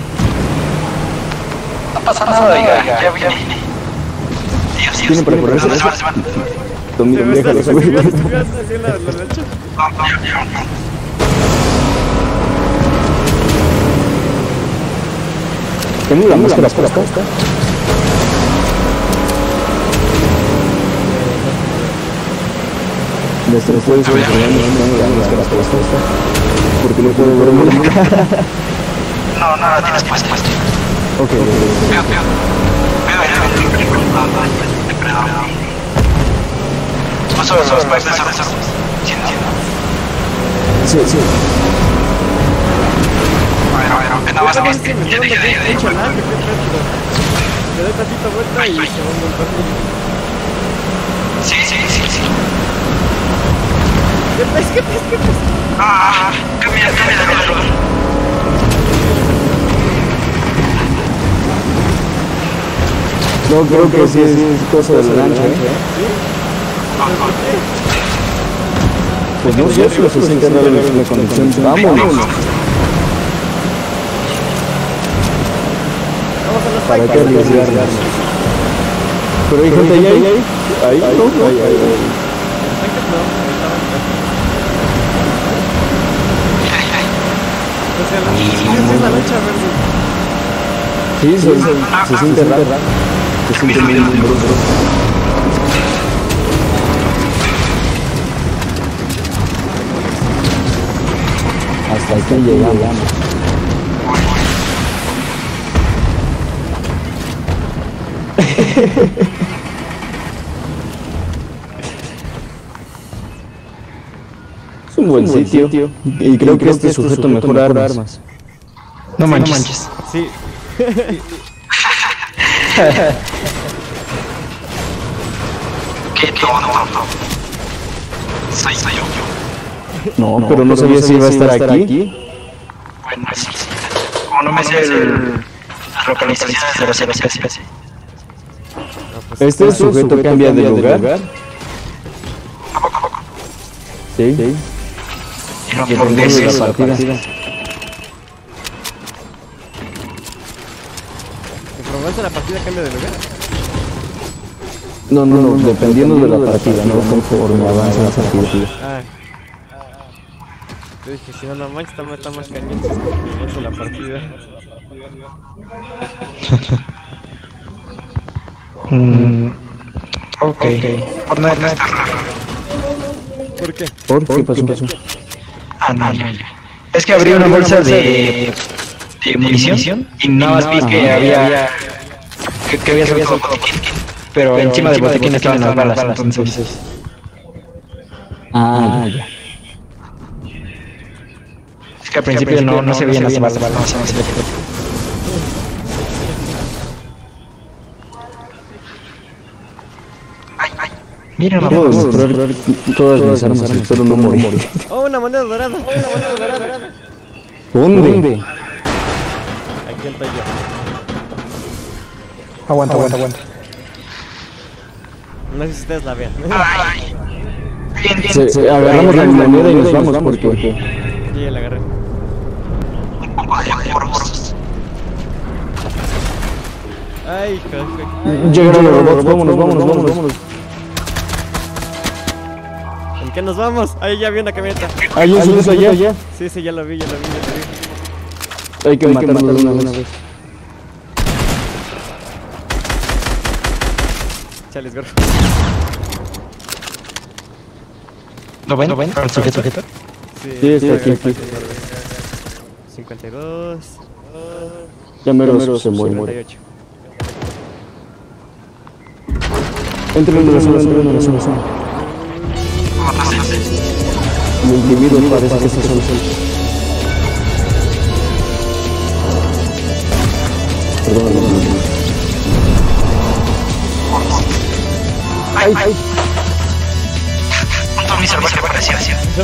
[SPEAKER 3] No pasa nada, oiga, ya viene. Dios, Dios.
[SPEAKER 2] ¿Tiene para correrse? Domingo, déjalo subir.
[SPEAKER 1] ¿Así la lancha?
[SPEAKER 2] Tengo la máscara puesta. Néstor, puedes subir, tengo la máscara puesta. Porque no puedo ver muy bien.
[SPEAKER 3] No, no, la tienes puesta.
[SPEAKER 2] Ok,
[SPEAKER 3] veo, veo. Veo, veo. Paso los spikes de esos.
[SPEAKER 2] Sí, sí.
[SPEAKER 3] Bueno, bueno, ven a más, a más. Ya te quedé, ya te quedé.
[SPEAKER 1] Le doy tantito vuelta y se hunde un poco.
[SPEAKER 3] Sí, sí, sí, sí.
[SPEAKER 1] ¿Qué pez, qué pez, qué pez?
[SPEAKER 3] Ah, cambia, cambia, cambia.
[SPEAKER 2] No, creo que sí es cosa de la lancha, ¿eh? Pues no sé si los sesenta no les la conexión. Vámonos. ¿Para qué arriesgarnos? Pero hay gente ahí, ahí, ahí, ahí, ahí, ahí.
[SPEAKER 1] O sea, la lancha verde.
[SPEAKER 2] Sí, se, se, se siente raro. Se siente muy brusco. Hasta aquí llegamos. Es un buen, buen sitio. sitio. Y, y creo, creo que este sujeto, sujeto mejora armas. armas.
[SPEAKER 3] No manches.
[SPEAKER 1] Sí, no manches. Sí.
[SPEAKER 3] ¿Qué tono? Soy, soy yo.
[SPEAKER 2] No, no, pero no sabía si iba a estar aquí. aquí.
[SPEAKER 3] Bueno, sí, sí. Como no me sé el... la localización de la cero cero cero.
[SPEAKER 2] Este es sujeto, sujeto cambia, cambia de lugar. De lugar.
[SPEAKER 3] ¿A poco, a poco?
[SPEAKER 2] Sí. Sí.
[SPEAKER 3] Y no, por qué es
[SPEAKER 2] la partida. partida.
[SPEAKER 1] ¿Probaste la partida cambia de lugar?
[SPEAKER 2] No, no, no, no dependiendo, dependiendo de la partida, no conforme avanza la partida.
[SPEAKER 1] Ah. Yo dije, si no, no manches, está, está más caliente avanza la partida.
[SPEAKER 3] mm, ok. okay. Por no, no,
[SPEAKER 1] ¿Por qué?
[SPEAKER 2] ¿Por qué pasó? pasó?
[SPEAKER 3] Ah, no, no. Es que abrí una bolsa de, de munición y nada más vi que había que, que había salido botiquín, pero encima del botiquín estaban las balas, entonces.
[SPEAKER 2] Ah, ya.
[SPEAKER 3] Es que al principio no, no se veían las balas, no se veían. Mira, no
[SPEAKER 2] puedo mostrar todas mis armas, solo no morir.
[SPEAKER 1] Oh, una moneda dorada, una moneda dorada.
[SPEAKER 2] ¿Dónde?
[SPEAKER 1] Aquí estoy yo.
[SPEAKER 3] Aguanta, aguanta, aguanta.
[SPEAKER 1] No sé si ustedes la vean.
[SPEAKER 3] Ay. Bien, bien.
[SPEAKER 2] Se, se, agarramos la moneda y nos vamos porque...
[SPEAKER 1] Sí, ya la agarré.
[SPEAKER 3] Un poco de moros.
[SPEAKER 1] Ay, café.
[SPEAKER 2] Llegaron los robots, vámonos, vámonos, vámonos, vámonos.
[SPEAKER 1] ¿En qué nos vamos? Ahí ya vi una camioneta.
[SPEAKER 2] ¿Hay un sujeto allá? allá?
[SPEAKER 1] Sí, sí, ya lo vi, ya lo vi, ya lo vi.
[SPEAKER 2] Hay que matarlo de una, una vez.
[SPEAKER 1] Chales, gorro.
[SPEAKER 3] ¿Lo ven? ¿Lo ven? ¿El sujeto, sujeto?
[SPEAKER 1] Sí,
[SPEAKER 2] sí, está aquí, aquí.
[SPEAKER 1] cincuenta y dos.
[SPEAKER 2] Ya mero se muere.
[SPEAKER 1] cincuenta y ocho.
[SPEAKER 2] Entre en la zona, entre en la zona. El individuo parece que está solo. Perdón, perdón.
[SPEAKER 3] ¡Ay, ay! Un Tommy salvaje apareció.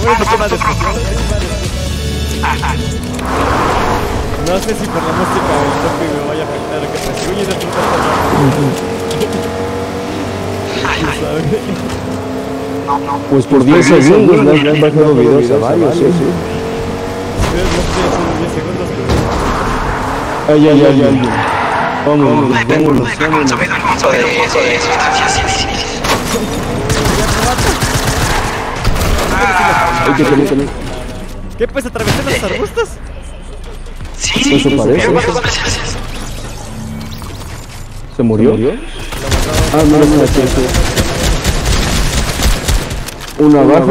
[SPEAKER 1] No sé si por la música del toque me vaya a afectar o que se oye de tu
[SPEAKER 2] Pues por diez segundos le han bajado videos a varios, sí, sí. Ay, ay, ay, ay. Vámonos, vámonos, vámonos.
[SPEAKER 1] ¿Qué pues atravesar los arbustos?
[SPEAKER 3] Sí,
[SPEAKER 2] eso parece. ¿Se murió? Ah, no, no, no. Uno abajo.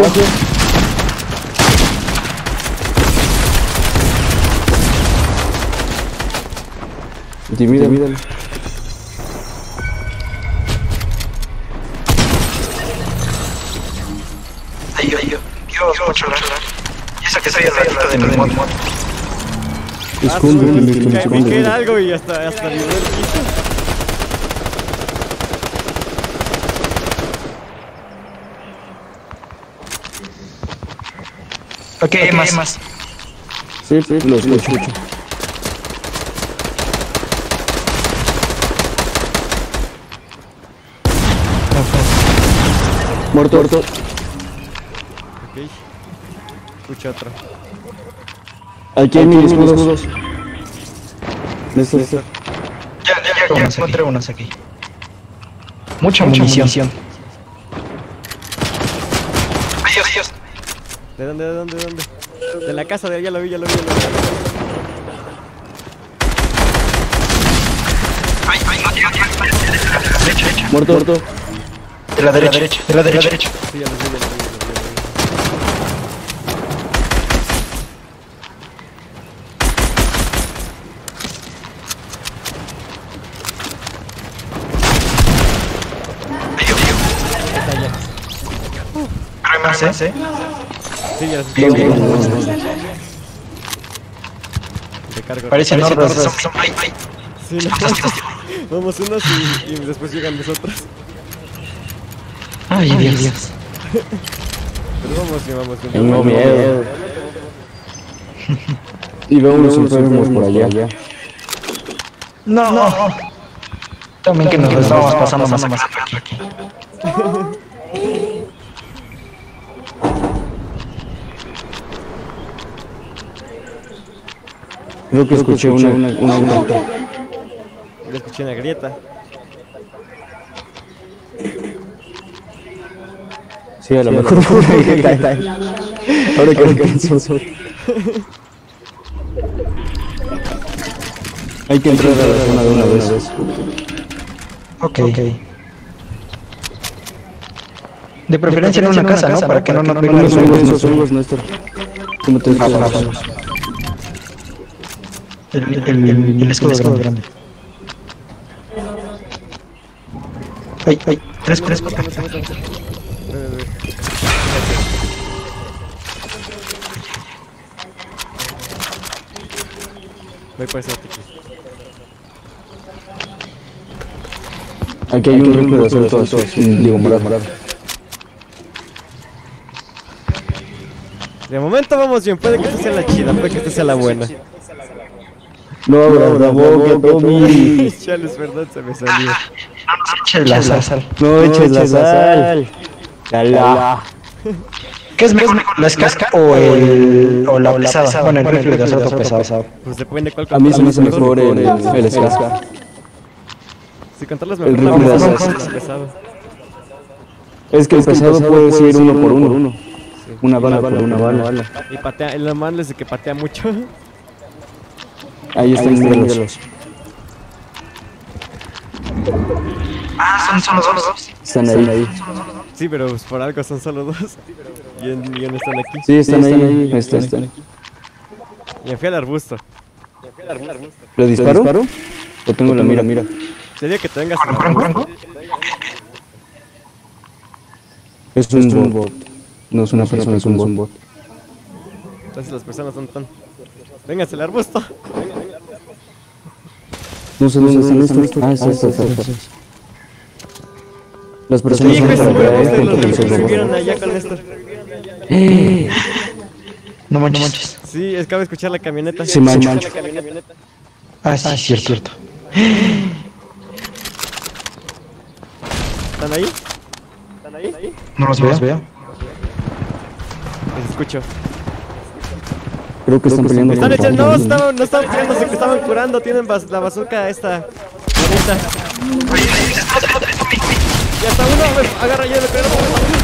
[SPEAKER 2] Intimídalo.
[SPEAKER 3] Ay, ay, yo. Quiero mucho hablar. Y eso que soy el ratito de mi mod.
[SPEAKER 2] Escóndete, escóndete.
[SPEAKER 1] Me queda algo y hasta hasta el nivel quince.
[SPEAKER 3] Ok, okay, más. más.
[SPEAKER 2] Sí, sí, lo escucho. Muerto, muerto.
[SPEAKER 1] Ok. Escucho otro.
[SPEAKER 2] Aquí hay mil escudos. Néstor, Néstor.
[SPEAKER 3] Ya, ya, ya, ya encontré unos aquí. Mucha, Mucha munición. munición. Ay, Dios, Dios.
[SPEAKER 1] ¿De dónde, de dónde, de dónde? De la casa de ya lo vi, ya lo vi, ya lo vi.
[SPEAKER 2] Muerto, muerto.
[SPEAKER 3] De la derecha, derecha, de la derecha. derecha.
[SPEAKER 1] Sí, ya lo vi, ya lo vi, ya lo vi.
[SPEAKER 3] Hay más, ¿eh? Sí,
[SPEAKER 1] Sí, ya lo
[SPEAKER 3] bien,
[SPEAKER 1] vi.
[SPEAKER 3] bien.
[SPEAKER 1] Te cargo.
[SPEAKER 3] Parecen hordas. Son, son, ay, ay.
[SPEAKER 1] Sí, no. Vamos unos y, y después llegan los otros.
[SPEAKER 3] Ay, Dios, Dios.
[SPEAKER 1] Pero vamos bien, vamos bien.
[SPEAKER 2] Tengo miedo. Y veo unos enfermos por allá.
[SPEAKER 3] No, no. También que nos lo estábamos pasando más más aquí.
[SPEAKER 2] Creo que escuché una, una, una, una.
[SPEAKER 1] Yo escuché una grieta.
[SPEAKER 2] Sí, a lo mejor fue una grieta. Ahora que lo pienso. Hay que entrar a la zona de una vez.
[SPEAKER 3] Ok. De preferencia en una casa, ¿no? Para que no nos peguen
[SPEAKER 2] No
[SPEAKER 3] los
[SPEAKER 2] son esos amigos, Néstor. ¿Cómo te
[SPEAKER 3] Vamos, vamos. El, el, el, el escudo grande. grande. Ay, ay, tres, tres, cuatro.
[SPEAKER 1] Voy por ese tiki.
[SPEAKER 2] Aquí hay un grupo de asaltos, digo, morado, morado.
[SPEAKER 1] De momento vamos bien, puede que esta sea la chida, puede que esta sea la buena.
[SPEAKER 2] No abras la boca, Tommy.
[SPEAKER 1] Chale, es verdad, se me salió.
[SPEAKER 3] Eches la sal.
[SPEAKER 2] No eches la sal. Cala.
[SPEAKER 3] ¿Qué es mejor, la escasca o el o la pesada? Bueno, el rifle de asalto pesado.
[SPEAKER 1] Pues depende cuál
[SPEAKER 2] A mí se me hace
[SPEAKER 1] controlas
[SPEAKER 2] mejor el, el escasca.
[SPEAKER 1] Si controlas
[SPEAKER 2] el
[SPEAKER 1] mejor
[SPEAKER 2] rifle
[SPEAKER 1] la
[SPEAKER 2] de
[SPEAKER 1] pesada,
[SPEAKER 2] asalto.
[SPEAKER 1] es pesado.
[SPEAKER 2] Es que el pesado puede ir uno por uno. Una bala por una bala.
[SPEAKER 1] Y patea, el normal es de que patea mucho.
[SPEAKER 2] Ahí están los.
[SPEAKER 3] Ah, son, son los son los dos.
[SPEAKER 2] Están ahí.
[SPEAKER 1] Sí, pero pues por algo son solo dos. Y en, y en están aquí.
[SPEAKER 2] Sí, están ahí. Están, están.
[SPEAKER 1] Y me fui al arbusto.
[SPEAKER 2] ¿Le disparo? ¿O tengo la mira, mira?
[SPEAKER 1] Sería que te vengas
[SPEAKER 3] ¿Franco, Franco, Franco?
[SPEAKER 2] Es un bot. No es una persona, es un bot.
[SPEAKER 1] Entonces las personas son tan... Véngase al arbusto.
[SPEAKER 2] No sé dónde están estos. Ah, sí, sí, sí. Las personas
[SPEAKER 1] Sí,
[SPEAKER 2] son
[SPEAKER 1] pues
[SPEAKER 2] para
[SPEAKER 1] subimos
[SPEAKER 2] acá,
[SPEAKER 1] de
[SPEAKER 2] junto
[SPEAKER 1] los
[SPEAKER 2] con
[SPEAKER 1] que
[SPEAKER 2] sus
[SPEAKER 1] subieron
[SPEAKER 2] robots.
[SPEAKER 1] allá con esto.
[SPEAKER 3] No manches.
[SPEAKER 1] Sí, acabo de escuchar la camioneta.
[SPEAKER 2] Sí, mancho.
[SPEAKER 3] Ah, sí, cierto, cierto.
[SPEAKER 1] ¿Están ahí? ¿Están ahí?
[SPEAKER 3] No los veo. veo.
[SPEAKER 1] Les escucho.
[SPEAKER 2] Creo que están peleando.
[SPEAKER 1] Están
[SPEAKER 2] contra
[SPEAKER 1] echando, no,
[SPEAKER 2] alguien.
[SPEAKER 1] estaban, no estaban tirándose, que estaban curando, tienen bas- la bazooka esta. Bonita. Ya está uno, pues, agarra ya lo creo.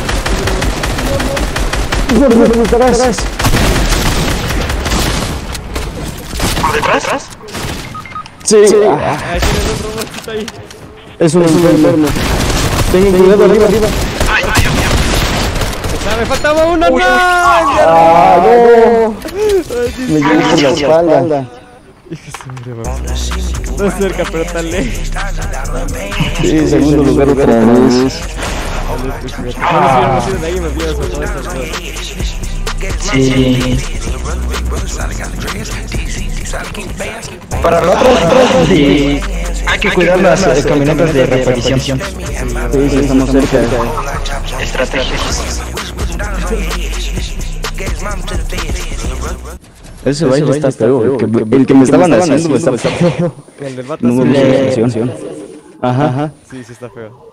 [SPEAKER 3] ¿Por detrás?
[SPEAKER 2] Sí. Ah,
[SPEAKER 1] Ahí tienen otro robotito ahí.
[SPEAKER 2] es un enfermo. Tengan cuidado arriba, arriba.
[SPEAKER 3] Ay, ay, ay.
[SPEAKER 1] Ah, me faltaba uno, no.
[SPEAKER 2] Ah, no.
[SPEAKER 1] Ay, sí,
[SPEAKER 2] Me
[SPEAKER 1] sí.
[SPEAKER 2] llevo por la espalda.
[SPEAKER 1] Hijo de su madre, vamos. No es cerca, pero tan lejos.
[SPEAKER 2] Sí, segundo lugar otra vez.
[SPEAKER 1] No nos hubiéramos ido de ahí, me hubiera soltado estas cosas.
[SPEAKER 3] Sí. Para lo otro, otro sí. Hay que cuidar las eh, camionetas de repetición.
[SPEAKER 2] Sí, sí, estamos cerca.
[SPEAKER 3] Estrategias.
[SPEAKER 2] Ese baile está feo. El que, el que me estaban haciendo está feo.
[SPEAKER 1] El del vato
[SPEAKER 2] No me
[SPEAKER 1] azul.
[SPEAKER 2] gusta la canción. Ajá, ajá.
[SPEAKER 1] Sí, sí está feo.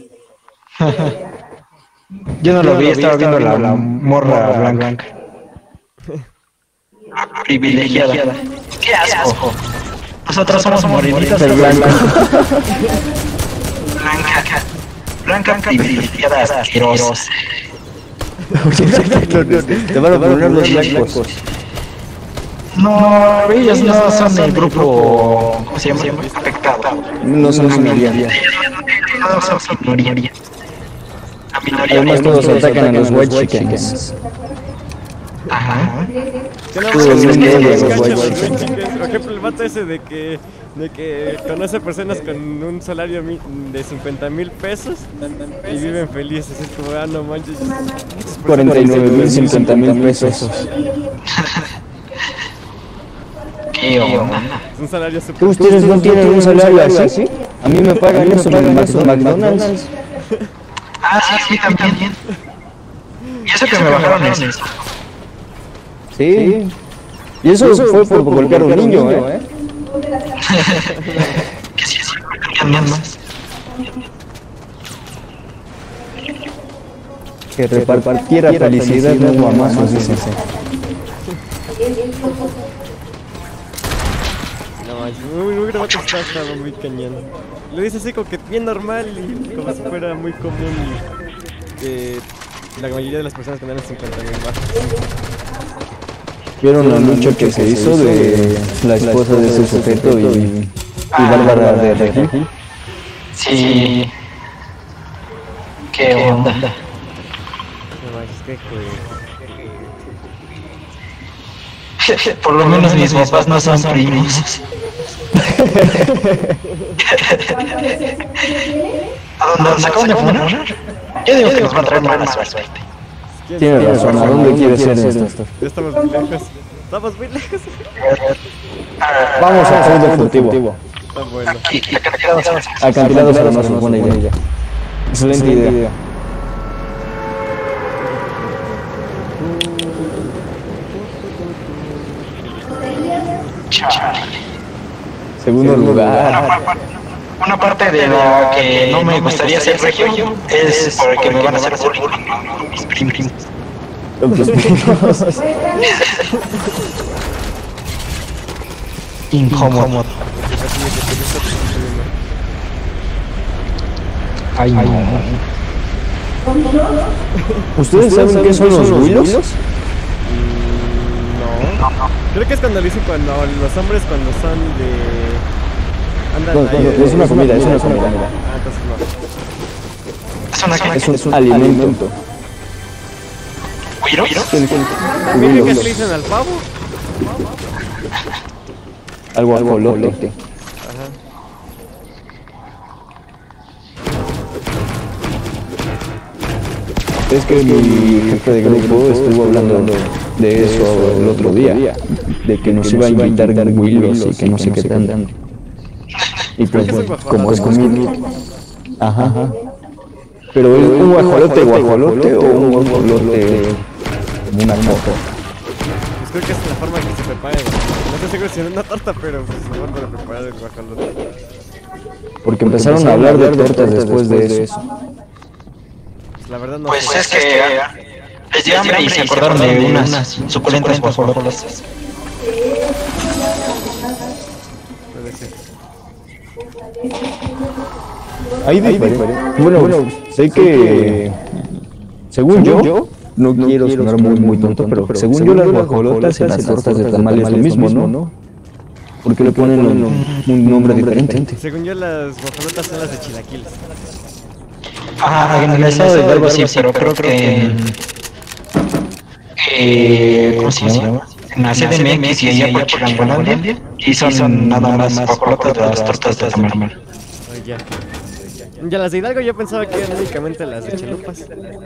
[SPEAKER 3] Yo no lo vi, estaba viendo la, la morra blanca. Privilegiada. ¡Qué asco! Nosotros somos morenitas
[SPEAKER 2] El blanco.
[SPEAKER 3] Blanca. Blanca privilegiada asquerosa.
[SPEAKER 2] Te van a poner los blancos.
[SPEAKER 3] No, ellos no son el grupo. ¿Cómo se llama? Afectado.
[SPEAKER 2] No son minoría.
[SPEAKER 3] No son minoría. La minoría.
[SPEAKER 2] Además todos atacan a los white chickens.
[SPEAKER 3] Ajá.
[SPEAKER 1] Que no,
[SPEAKER 2] Tú,
[SPEAKER 1] es que
[SPEAKER 2] el
[SPEAKER 1] se
[SPEAKER 2] de
[SPEAKER 1] les
[SPEAKER 2] los
[SPEAKER 1] cacha
[SPEAKER 2] white
[SPEAKER 1] los white
[SPEAKER 2] chickens.
[SPEAKER 1] chickens. Por ejemplo, el vato ese de que, de que conoce personas con un salario mi- de cincuenta mil pesos y viven felices. Es como, ah, no manches.
[SPEAKER 2] cuarenta y nueve mil, cincuenta mil pesos.
[SPEAKER 3] ¿Qué onda?
[SPEAKER 1] Es un salario súper.
[SPEAKER 2] ¿Que ustedes no tienen un salario así? A mí me pagan eso en McDonald's.
[SPEAKER 3] Ah, sí, sí, también. Y eso que me bajaron es eso.
[SPEAKER 2] Sí. Y eso fue por golpear a un niño, ¿eh?
[SPEAKER 3] Que sí, sí, cambian más.
[SPEAKER 2] Que repartiera felicidad no guamazos, dice.
[SPEAKER 1] No manches, muy, muy grabado está, estaba muy cañón. Lo dice así como que bien normal y como si fuera muy común que la mayoría de las personas ganan cincuenta mil bajos.
[SPEAKER 2] Vieron la lucha que se hizo de la esposa de ese sujeto y, y Bárbara de Regil.
[SPEAKER 3] Sí. ¿Qué onda?
[SPEAKER 1] No manches, qué juego.
[SPEAKER 3] Por lo menos mis papás no son primos. ¿A dónde nos acaban de poner? Yo digo que nos van a traer mala suerte.
[SPEAKER 2] Tienes razón, ¿a dónde quieres ir esto?
[SPEAKER 1] Ya estamos muy lejos. Estamos muy lejos.
[SPEAKER 2] Vamos a hacer un deportivo.
[SPEAKER 1] Está bueno.
[SPEAKER 3] Y la carretera nos vamos a
[SPEAKER 2] Acantilados hermosos, buena idea. Excelente idea. Segundo lugar.
[SPEAKER 3] Una parte de lo que no me gustaría ser regio es porque me van a hacer bullying mis primos.
[SPEAKER 2] Tus primos.
[SPEAKER 3] Incómodo. Ay, no.
[SPEAKER 2] ¿Ustedes saben qué son los Willows?
[SPEAKER 1] No. Creo que es cuando lo dicen cuando los hombres cuando son de. Andan
[SPEAKER 2] No,
[SPEAKER 1] ahí.
[SPEAKER 2] no,
[SPEAKER 1] de-
[SPEAKER 2] es una comida, es una comida.
[SPEAKER 1] Ah, entonces no.
[SPEAKER 3] Es una
[SPEAKER 2] Es un, es un alimento.
[SPEAKER 3] ¿Guiro?
[SPEAKER 1] ¿También qué le dicen al pavo?
[SPEAKER 2] Algo ajolote.
[SPEAKER 1] Ajá.
[SPEAKER 2] Es que mi jefe de grupo estuvo hablando de eso el otro día, de que nos iba a invitar Willows y que no sé qué tanto. Y pues como es comida. Ajá. Pero es un guajolote guajolote o un guajolote como una moto.
[SPEAKER 1] Pues creo que es la forma en que se prepara el guajolote. No estoy seguro si es una torta, pero pues es la forma de preparar el guajolote.
[SPEAKER 2] Porque empezaron a hablar de tortas después de eso.
[SPEAKER 1] Pues la verdad no
[SPEAKER 3] Pues
[SPEAKER 1] sé.
[SPEAKER 3] es que les dio hambre y se acordaron de unas suculentas guajolotas.
[SPEAKER 1] Puede ser.
[SPEAKER 2] Hay diferente. Bueno, bueno, sé que según yo, no quiero sonar muy muy tonto, pero según yo las guajolotas en las tortas de tamal es lo mismo, ¿no? Porque le ponen un, un nombre diferente.
[SPEAKER 1] Según yo, las guajolotas son las de chilaquiles.
[SPEAKER 3] Ah, en el estado de Verbo sí, pero creo que... que ¿cómo se llama? En la C D M X y allá por Chilangolandia y son nada más guajolotas de las tortas de tamal.
[SPEAKER 1] Ay, ya. Ya las de Hidalgo yo pensaba que eran únicamente las de chalupas.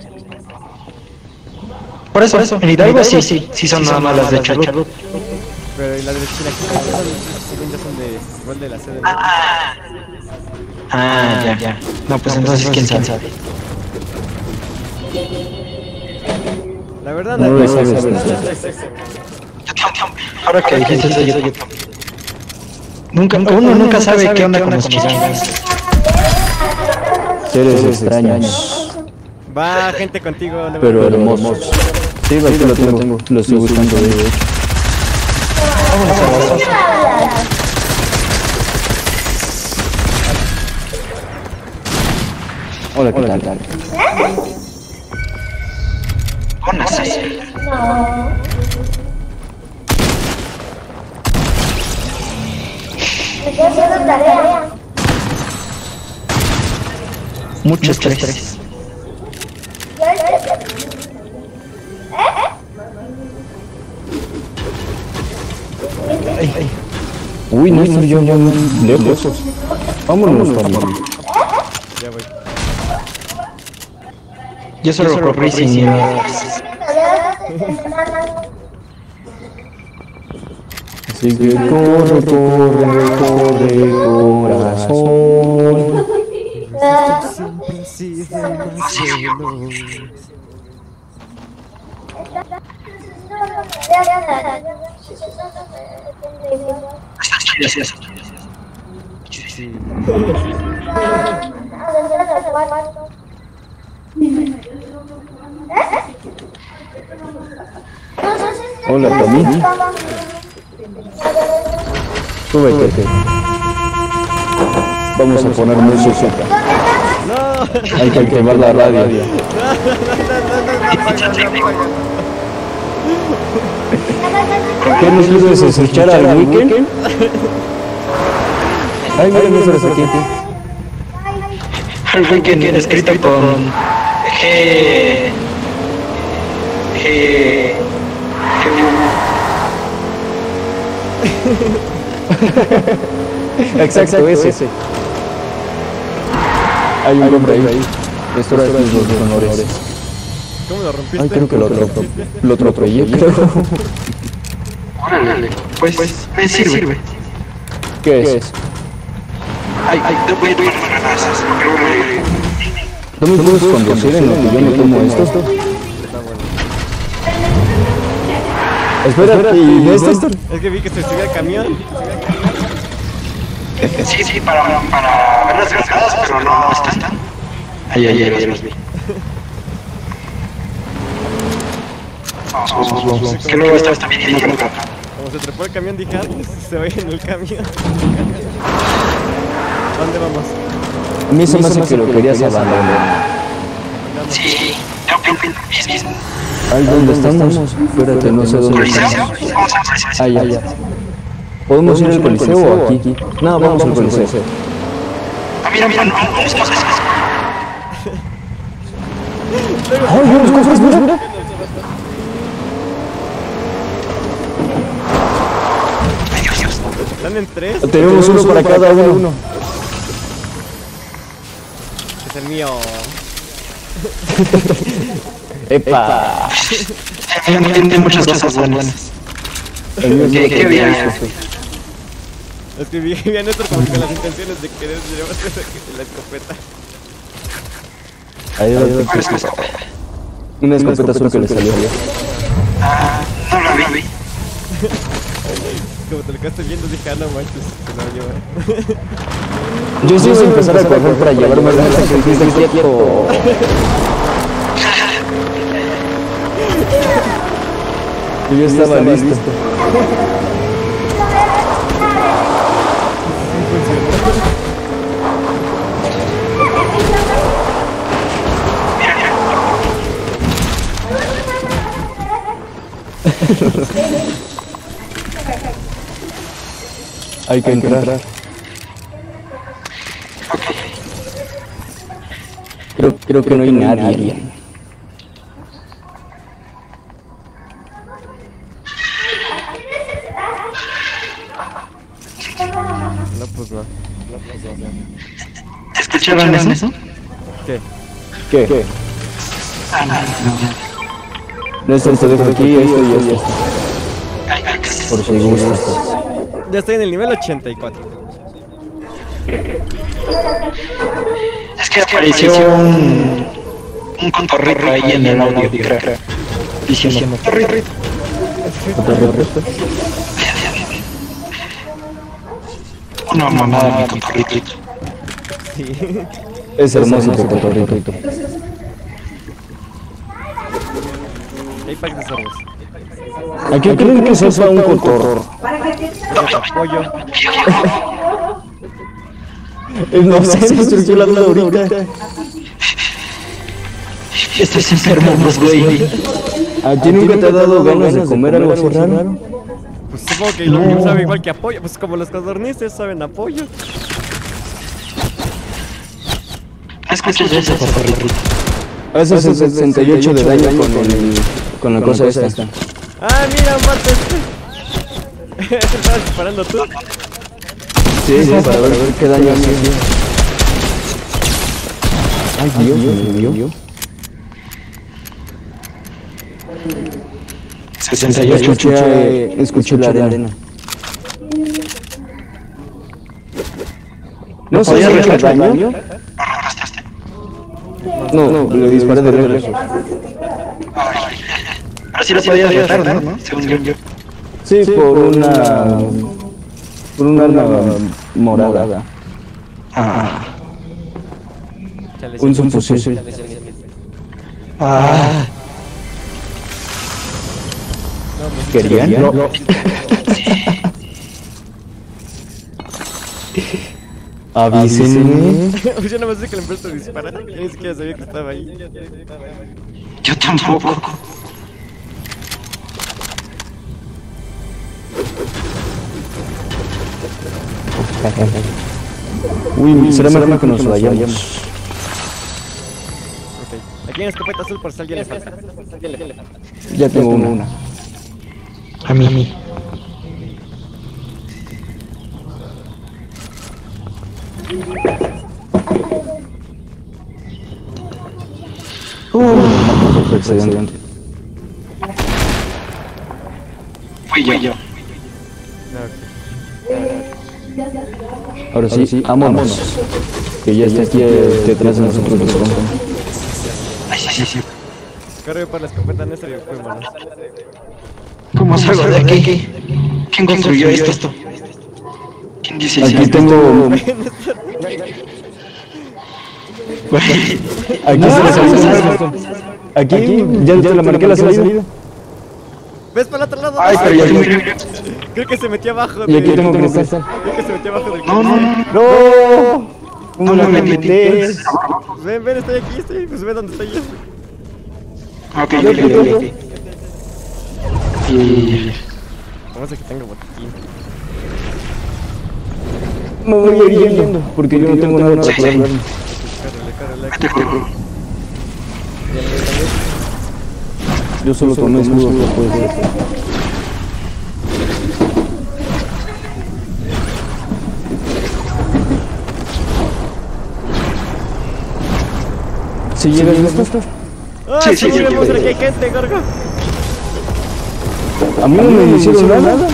[SPEAKER 3] Por eso, eso. En Hidalgo sí, sí, sí son nada más las de chalup.
[SPEAKER 1] Pero y las de chilaquiles son, según yo son de igual de la C D M X.
[SPEAKER 3] Ah, ya, ya. No, pues entonces quién sabe.
[SPEAKER 1] La verdad
[SPEAKER 2] No
[SPEAKER 1] no,
[SPEAKER 2] lo
[SPEAKER 1] no,
[SPEAKER 2] sabes,
[SPEAKER 1] no,
[SPEAKER 2] no
[SPEAKER 1] no,
[SPEAKER 2] lo
[SPEAKER 1] no,
[SPEAKER 2] sabes.
[SPEAKER 1] no, no, no.
[SPEAKER 3] Ahora que dijiste eso, yo nunca, uno nunca sabe qué onda con los chilaquiles.
[SPEAKER 2] Seres extraños,
[SPEAKER 1] Va gente contigo, no
[SPEAKER 2] pero hermosos. Sí, aquí lo tengo, lo estoy buscando de hecho.
[SPEAKER 3] Vámonos a vosotros.
[SPEAKER 2] Hola, ¿qué tal?
[SPEAKER 3] Con así.
[SPEAKER 4] Estoy haciendo tarea.
[SPEAKER 3] Mucho estrés. Ay, ay.
[SPEAKER 2] Uy, no estoy yo ya muy lejos. Vámonos, familia.
[SPEAKER 1] Ya voy.
[SPEAKER 3] Yo solo corrí sin...
[SPEAKER 2] Así que corre, corre, corre, corazón.
[SPEAKER 1] Siempre he sido más veloz. Sí.
[SPEAKER 2] Hola, Tommy. Súbete. Vamos a poner música.
[SPEAKER 1] No.
[SPEAKER 2] Hay que activar la radio. ¿Qué nos quieres escuchar al Weekend? Ay, miren eso de aquí.
[SPEAKER 3] El Weekend escrito con G... G...
[SPEAKER 2] Exacto, ese. Hay un hombre ahí. Esto era los honores.
[SPEAKER 1] ¿Cómo lo rompiste?
[SPEAKER 2] Ay, creo que lo atropellé. Lo atropellé, creo.
[SPEAKER 3] Órale, pues, pues me sirve.
[SPEAKER 2] ¿Qué es?
[SPEAKER 3] Ay, ay, te voy a tomar granadas.
[SPEAKER 2] ¿No me puedes conducir en lo que yo me tomo esto?
[SPEAKER 1] Está bueno.
[SPEAKER 2] Espérate, ¿y esto?
[SPEAKER 1] Es que vi que se subía el camión.
[SPEAKER 3] Sí, sí, para, para ver las granadas, pero no, no están. Ay, ay, ay, los vi. Vamos, vamos, vamos. Que luego está bien bien acá.
[SPEAKER 1] Como se trepó el camión, dije antes, se oye en el camión. ¿Dónde vamos?
[SPEAKER 2] A mí se me hace que lo querías abandonar.
[SPEAKER 3] Sí, yo bien, bien.
[SPEAKER 2] Ay, ¿dónde estamos? Espérate, no sé dónde estamos. Ah, ya, ya. ¿Podemos ir al Coliseo o aquí? No, vamos al Coliseo.
[SPEAKER 3] Ah, mira, mira, no, vamos, vamos,
[SPEAKER 2] ¡Ay, mira los cofres, mira!
[SPEAKER 1] ¿Están en tres?
[SPEAKER 2] Tenemos uno para cada uno.
[SPEAKER 1] Es el mío.
[SPEAKER 2] ¡Epa!
[SPEAKER 3] tiene muchas cosas buenas.
[SPEAKER 2] ¿Qué,
[SPEAKER 3] qué bien?
[SPEAKER 1] Es que vi, vi a Néstor como con las intenciones de querer llevarse la escopeta.
[SPEAKER 2] Ahí va. Una escopeta azul que le salió.
[SPEAKER 3] Ah, no la vi.
[SPEAKER 1] Como te lo quedaste viendo, dije, ah, no manches, que no lleva.
[SPEAKER 2] Yo sí voy a empezar a correr para llevarme la sacrificio quieto. Yo ya estaba listo. Hay que entrar. Creo, creo que no hay nadie.
[SPEAKER 1] No, pues no.
[SPEAKER 3] ¿Escucharon eso?
[SPEAKER 1] ¿Qué?
[SPEAKER 2] ¿Qué? ¿Qué? Néstor, te dejo aquí, esto y esto. Por si gustas.
[SPEAKER 1] Ya estoy en el nivel ochenta y cuatro.
[SPEAKER 3] Es que apareció un... un contorrito ahí en el audio, creo. Diciendo, contorrito. Una mamada, mi contorrito.
[SPEAKER 1] Sí.
[SPEAKER 2] Es hermoso tu cotorrito.
[SPEAKER 1] Hay packs de cerdos.
[SPEAKER 2] ¿A qué creen que sepa un cotorro?
[SPEAKER 1] Pollo.
[SPEAKER 2] No sé, me surgió la duda ahorita.
[SPEAKER 3] Estos enfermos, güey.
[SPEAKER 2] ¿A ti nunca te ha dado ganas de comer algo así raro?
[SPEAKER 1] Pues supongo que lo mismo sabe igual que apoyo. Pues como los codornices saben apoyo.
[SPEAKER 3] Escucha eso,
[SPEAKER 2] Hace sesenta y ocho de daño con, el, con la con cosa esta. esta.
[SPEAKER 1] Ah, mira, mata este. ¿Te estabas disparando tú?
[SPEAKER 2] Sí, sí, para ver qué daño hace. Ay, Dios, me dio. sesenta y ocho, escuché, escuché la arena. ¿No sabía el daño? No, no, le disparé de lejos.
[SPEAKER 3] Ahora sí lo podía derrotar, ¿no? Según yo.
[SPEAKER 2] Sí, por una... por un arma morada. Ah. Un subfusil. Ah. ¿Querían? No. no. Avísenme.
[SPEAKER 1] Pues yo no me sé que le empezó a disparar. Yo ni siquiera sabía que estaba ahí.
[SPEAKER 3] Yo tampoco.
[SPEAKER 2] Uy, será mejor que nos vayamos.
[SPEAKER 1] Ok, aquí hay escopeta azul por si alguien le falta.
[SPEAKER 2] Ya tengo una.
[SPEAKER 3] A mí, a mí.
[SPEAKER 2] Uh, excelente.
[SPEAKER 3] Fui yo. yo.
[SPEAKER 2] Ahora sí, sí, vámonos. Que ya está aquí detrás de nosotros.
[SPEAKER 3] Ay, sí, sí, sí.
[SPEAKER 1] Corre para la escopeta Néstor y fue mano.
[SPEAKER 3] ¿Cómo salgo de aquí? ¿Quién construyó esto? ¿Quién dice
[SPEAKER 2] aquí tengo... Aquí se la salió. Aquí ya te la marqué la salida.
[SPEAKER 1] ¿Ves para el otro lado?
[SPEAKER 3] Ay, pero ya
[SPEAKER 1] creo que se metió abajo.
[SPEAKER 2] Y aquí tengo que estar.
[SPEAKER 1] Creo que se metió abajo del.
[SPEAKER 3] No, no, no.
[SPEAKER 2] No. ¿Cómo
[SPEAKER 3] No
[SPEAKER 2] la
[SPEAKER 3] me
[SPEAKER 2] metes?
[SPEAKER 1] Ven, ven, estoy aquí, estoy. Pues ve dónde estoy yo.
[SPEAKER 3] Ok, ok, ok. Y...
[SPEAKER 1] Vamos a que tengo botiquín.
[SPEAKER 2] Me voy a ir yendo, porque yo no tengo nada para poder verme.
[SPEAKER 1] Córrele, córrele.
[SPEAKER 2] Yo solo tomé escudo, no puede ser. ¿Sí llegas listo?
[SPEAKER 1] ¡Ah, sí, sí, sí! Vamos a ver que hay gente, Gorgo.
[SPEAKER 2] A mí no me hicieron nada.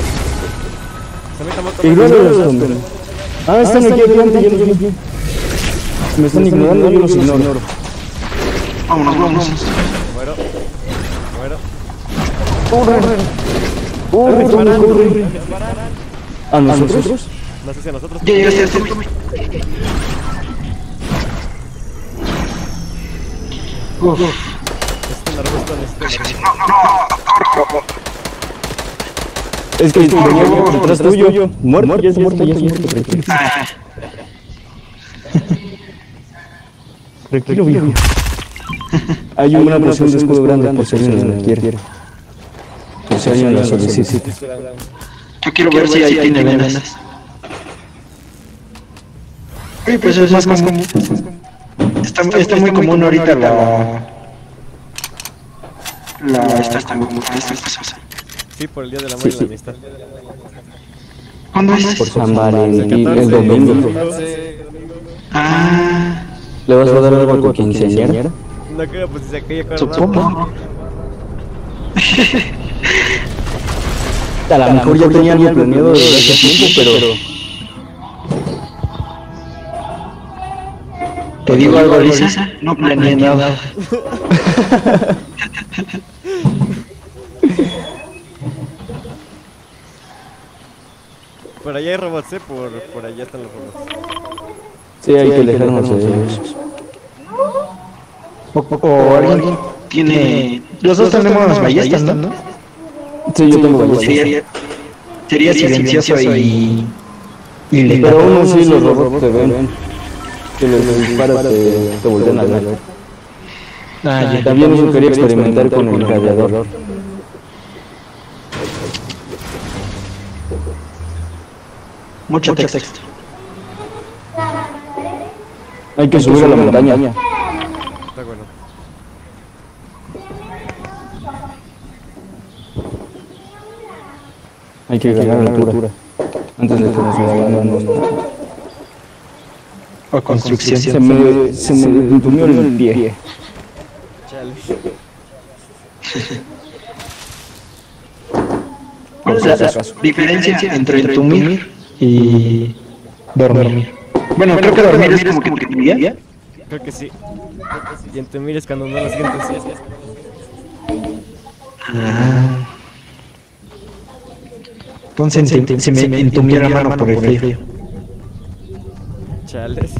[SPEAKER 2] Ignóralo. Ah, están aquí adelante, yo los vi. Me están ignorando, yo los ignoro.
[SPEAKER 3] Vámonos, vámonos.
[SPEAKER 1] Muero. Muero.
[SPEAKER 2] ¡Corre! ¡Corre, corre, corre! ¿A nosotros?
[SPEAKER 1] No sé si a nosotros.
[SPEAKER 3] Ya llegaste a esto. Uf.
[SPEAKER 1] Este largo está en este.
[SPEAKER 2] Es que venía detrás tuyo. Muerto, ya es muerto, ya es muerto. Tranquilo, viejo. Hay una porción de escudo grande por si alguien la quiere. Por si alguien la solicita.
[SPEAKER 3] Yo quiero ver si ahí tiene venas. Uy, pues es más común. Está, está muy común ahorita la... La... Esta está muy común. Esta está...
[SPEAKER 1] Sí, por el día del amor y la amistad.
[SPEAKER 3] ¿Cuándo es?
[SPEAKER 2] Por San Valentín, el domingo.
[SPEAKER 3] Ah...
[SPEAKER 2] ¿Le vas a dar algo a tu quinceañera?
[SPEAKER 1] No creo, pues si se aquella cosa.
[SPEAKER 3] Supongo.
[SPEAKER 2] A lo mejor ya tenía algo planeado desde hace tiempo, pero...
[SPEAKER 3] ¿Te digo algo, Lisa? No planeé nada.
[SPEAKER 1] Por allá hay robots, ¿eh? Por, por allá están los robots.
[SPEAKER 2] Sí, hay que dejarnos de ellos.
[SPEAKER 3] O, o alguien tiene... Los dos tenemos ballestas, ¿no?
[SPEAKER 2] Sí, yo tengo ballestas.
[SPEAKER 3] Sería, sería silencioso y... y
[SPEAKER 2] pero aún así los robots te ven. Que les disparas te, te voltean a ver.
[SPEAKER 3] Ah, ya.
[SPEAKER 2] También yo quería experimentar con el radiador.
[SPEAKER 3] Mucho texto.
[SPEAKER 2] Hay que subir a la montaña.
[SPEAKER 1] Está bueno.
[SPEAKER 2] Hay que ganar la altura. Antes de que nos vayamos.
[SPEAKER 3] O construcción.
[SPEAKER 2] Se me, se me entumió el pie.
[SPEAKER 1] Chale.
[SPEAKER 3] ¿Cuál es la diferencia entre entumir y dormir? Bueno, creo que dormir es como que te guía.
[SPEAKER 1] Creo que sí. Y entumir es cuando no lo sientes.
[SPEAKER 3] Ah. Entonces se, se me entumió la mano por el frío.
[SPEAKER 1] Chales.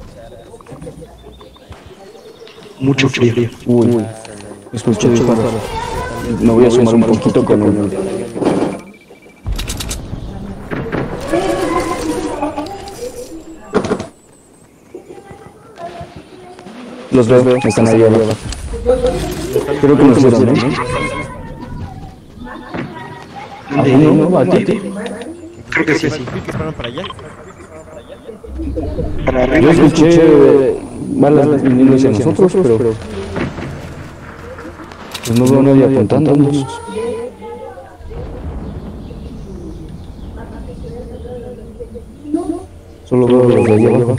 [SPEAKER 3] Mucho frío.
[SPEAKER 2] Uy, escuché disparos. Me voy a sumar un poquito con el... Los veo, están ahí abajo. Creo que nos vieron, ¿no? ¿A ti no? ¿A ti?
[SPEAKER 3] Creo que sí, sí.
[SPEAKER 1] ¿Que disparan para allá?
[SPEAKER 2] Yo escuché balas viniendo hacia nosotros, pero... pues no veo a nadie apuntándonos. Solo veo los de allá abajo.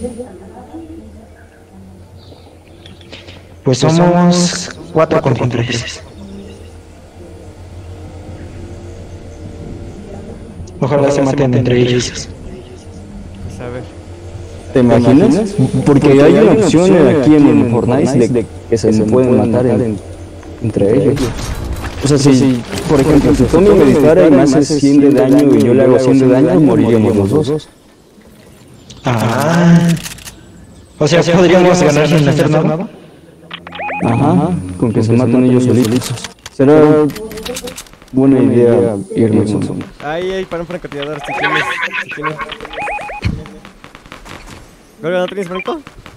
[SPEAKER 3] Pues somos cuatro contra tres. Ojalá se maten entre ellos.
[SPEAKER 1] A ver.
[SPEAKER 2] ¿Te imaginas? Porque hay una opción aquí en Fortnite de que se pueden matar en, entre ellos. O sea, si, por ejemplo, si Tommy me dispara y me hace cien de daño y yo le hago cien de daño, moriríamos los dos.
[SPEAKER 3] Ah. O sea, ¿podríamos ganar sin hacer nada?
[SPEAKER 2] Ajá, con que se maten ellos solitos. Será buena idea irnos.
[SPEAKER 1] Ahí, ahí, para un francotirador, si tienes, si tienes. ¿Gorga, no tienes franco?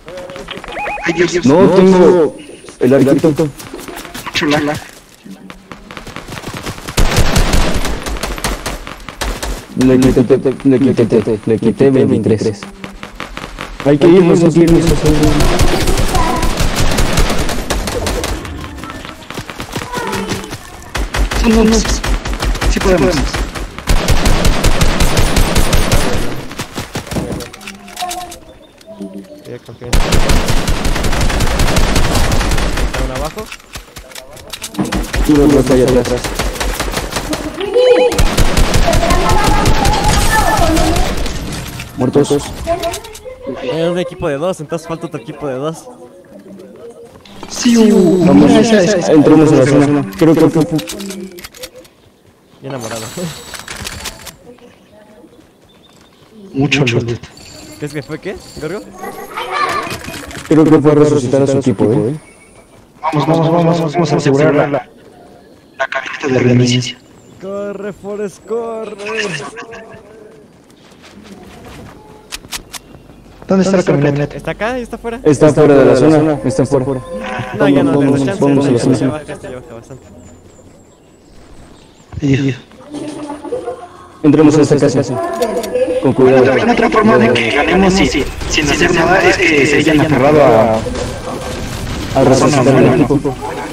[SPEAKER 2] No, tengo el arquito.
[SPEAKER 3] Chulala.
[SPEAKER 2] Le quité, le quité, le quité veintitrés. Hay que irnos, hay que irnos.
[SPEAKER 3] Vamos. Sí podemos.
[SPEAKER 1] Ya confío en ti. ¿Está uno abajo?
[SPEAKER 2] Y los dos allá atrás. Muertos.
[SPEAKER 1] Hay un equipo de dos, entonces falta otro equipo de dos.
[SPEAKER 3] Sí,
[SPEAKER 2] vamos, entramos en la zona. Creo que fue.
[SPEAKER 1] Bien enamorado.
[SPEAKER 3] Mucho loot.
[SPEAKER 1] ¿Qué es que fue qué, Gorgo?
[SPEAKER 2] Creo que fue a resucitar a su equipo, ¿eh?
[SPEAKER 3] Vamos, vamos, vamos, vamos a asegurar la, la camioneta de reinicio.
[SPEAKER 1] Corre, Forrest, corre.
[SPEAKER 3] ¿Dónde está la camioneta?
[SPEAKER 1] ¿Está acá y está afuera?
[SPEAKER 2] Está fuera de la zona, está fuera.
[SPEAKER 1] No, ya no,
[SPEAKER 2] Vamos,
[SPEAKER 1] de chance,
[SPEAKER 2] vamos a la
[SPEAKER 1] ya
[SPEAKER 2] zona.
[SPEAKER 1] baja, ya baja bastante.
[SPEAKER 2] Entremos a esta casa. Con cuidado.
[SPEAKER 3] También otra forma de que ganemos sin, sin hacer nada es que se hayan aferrado a...
[SPEAKER 2] A resucitar al equipo.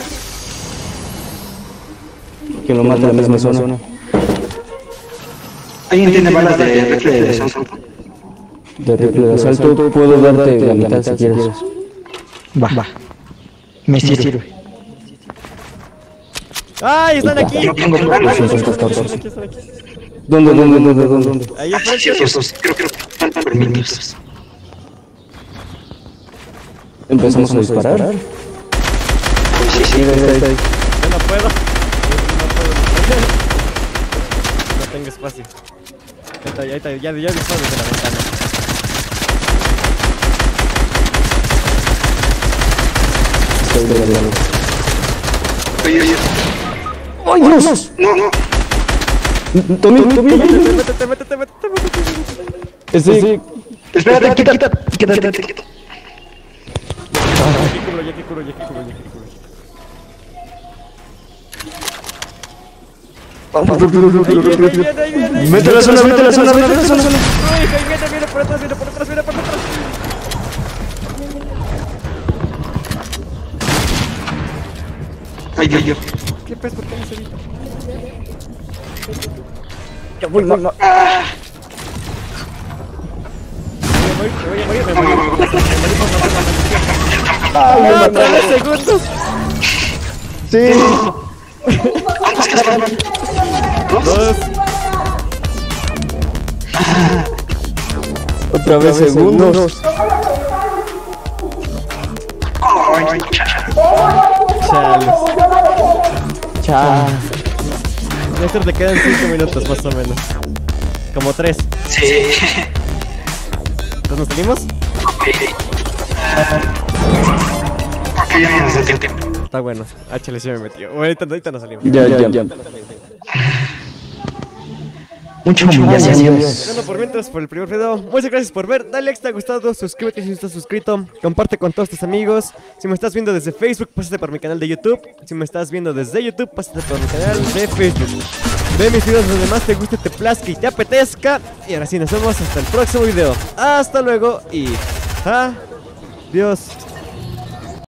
[SPEAKER 2] Que lo mate a la misma zona.
[SPEAKER 3] ¿Alguien tiene balas de rifle de asalto?
[SPEAKER 2] De rifle de asalto, puedo darte la mitad si quieres.
[SPEAKER 3] Va, va. Me sirve.
[SPEAKER 1] ¡Ay, están aquí!
[SPEAKER 3] Yo tengo balas.
[SPEAKER 2] ¿Dónde, dónde, dónde, dónde, dónde?
[SPEAKER 1] Ahí
[SPEAKER 3] Sí,
[SPEAKER 1] enfrente.
[SPEAKER 3] esos, creo que faltan permisos.
[SPEAKER 2] Empezamos a disparar.
[SPEAKER 3] Sí, sí.
[SPEAKER 1] Yo no puedo. No puedo. No tengo espacio. Ahí está, ahí está, ya, ya disparo desde la ventana.
[SPEAKER 3] Oye, oye.
[SPEAKER 2] ¡Ay, Dios!
[SPEAKER 3] No, no.
[SPEAKER 2] Tommy, Tommy,
[SPEAKER 1] Métete, métete, métete, métete, métete.
[SPEAKER 2] sí.
[SPEAKER 3] Espérate, quítate, quítate, quítate, quítate.
[SPEAKER 1] Aquí cubro, ya aquí cubro, ya aquí cubro, ya aquí cubro.
[SPEAKER 2] Vete a la zona, vete a la zona, vete a la zona.
[SPEAKER 1] Uy, viene, viene por atrás, viene por atrás, viene por atrás.
[SPEAKER 3] Ay, ay, ay.
[SPEAKER 1] ¿Qué pez? ¿Por qué no se evita?
[SPEAKER 2] Ya voy, no, no.
[SPEAKER 1] Me voy, me voy, me voy, me voy.
[SPEAKER 2] Ay, me
[SPEAKER 1] ¡Ah,
[SPEAKER 2] mataron.
[SPEAKER 1] tres segundos!
[SPEAKER 2] Sí.
[SPEAKER 1] Dos.
[SPEAKER 2] Otra vez segundos.
[SPEAKER 3] Ay,
[SPEAKER 1] Chales.
[SPEAKER 2] Chao.
[SPEAKER 1] Néstor, te quedan cinco minutos más o menos. Como tres.
[SPEAKER 3] sí.
[SPEAKER 1] ¿Entonces nos salimos?
[SPEAKER 3] Ok. Ok, ya me sentí el tiempo.
[SPEAKER 1] Está bueno. Ah, chale, sí me metió. Bueno, ahorita, ahorita nos salimos.
[SPEAKER 2] Ya, ya, ya. Mucho humillación.
[SPEAKER 1] Bueno, por mientras, por el primer video, muchas gracias por ver. Dale like si te ha gustado, suscríbete si no estás suscrito, comparte con todos tus amigos. Si me estás viendo desde Facebook, pásate por mi canal de YouTube. Si me estás viendo desde YouTube, pásate por mi canal de Facebook. Ve mis videos donde más te guste, te plazca y te apetezca. Y ahora sí, nos vemos hasta el próximo video. Hasta luego y adiós.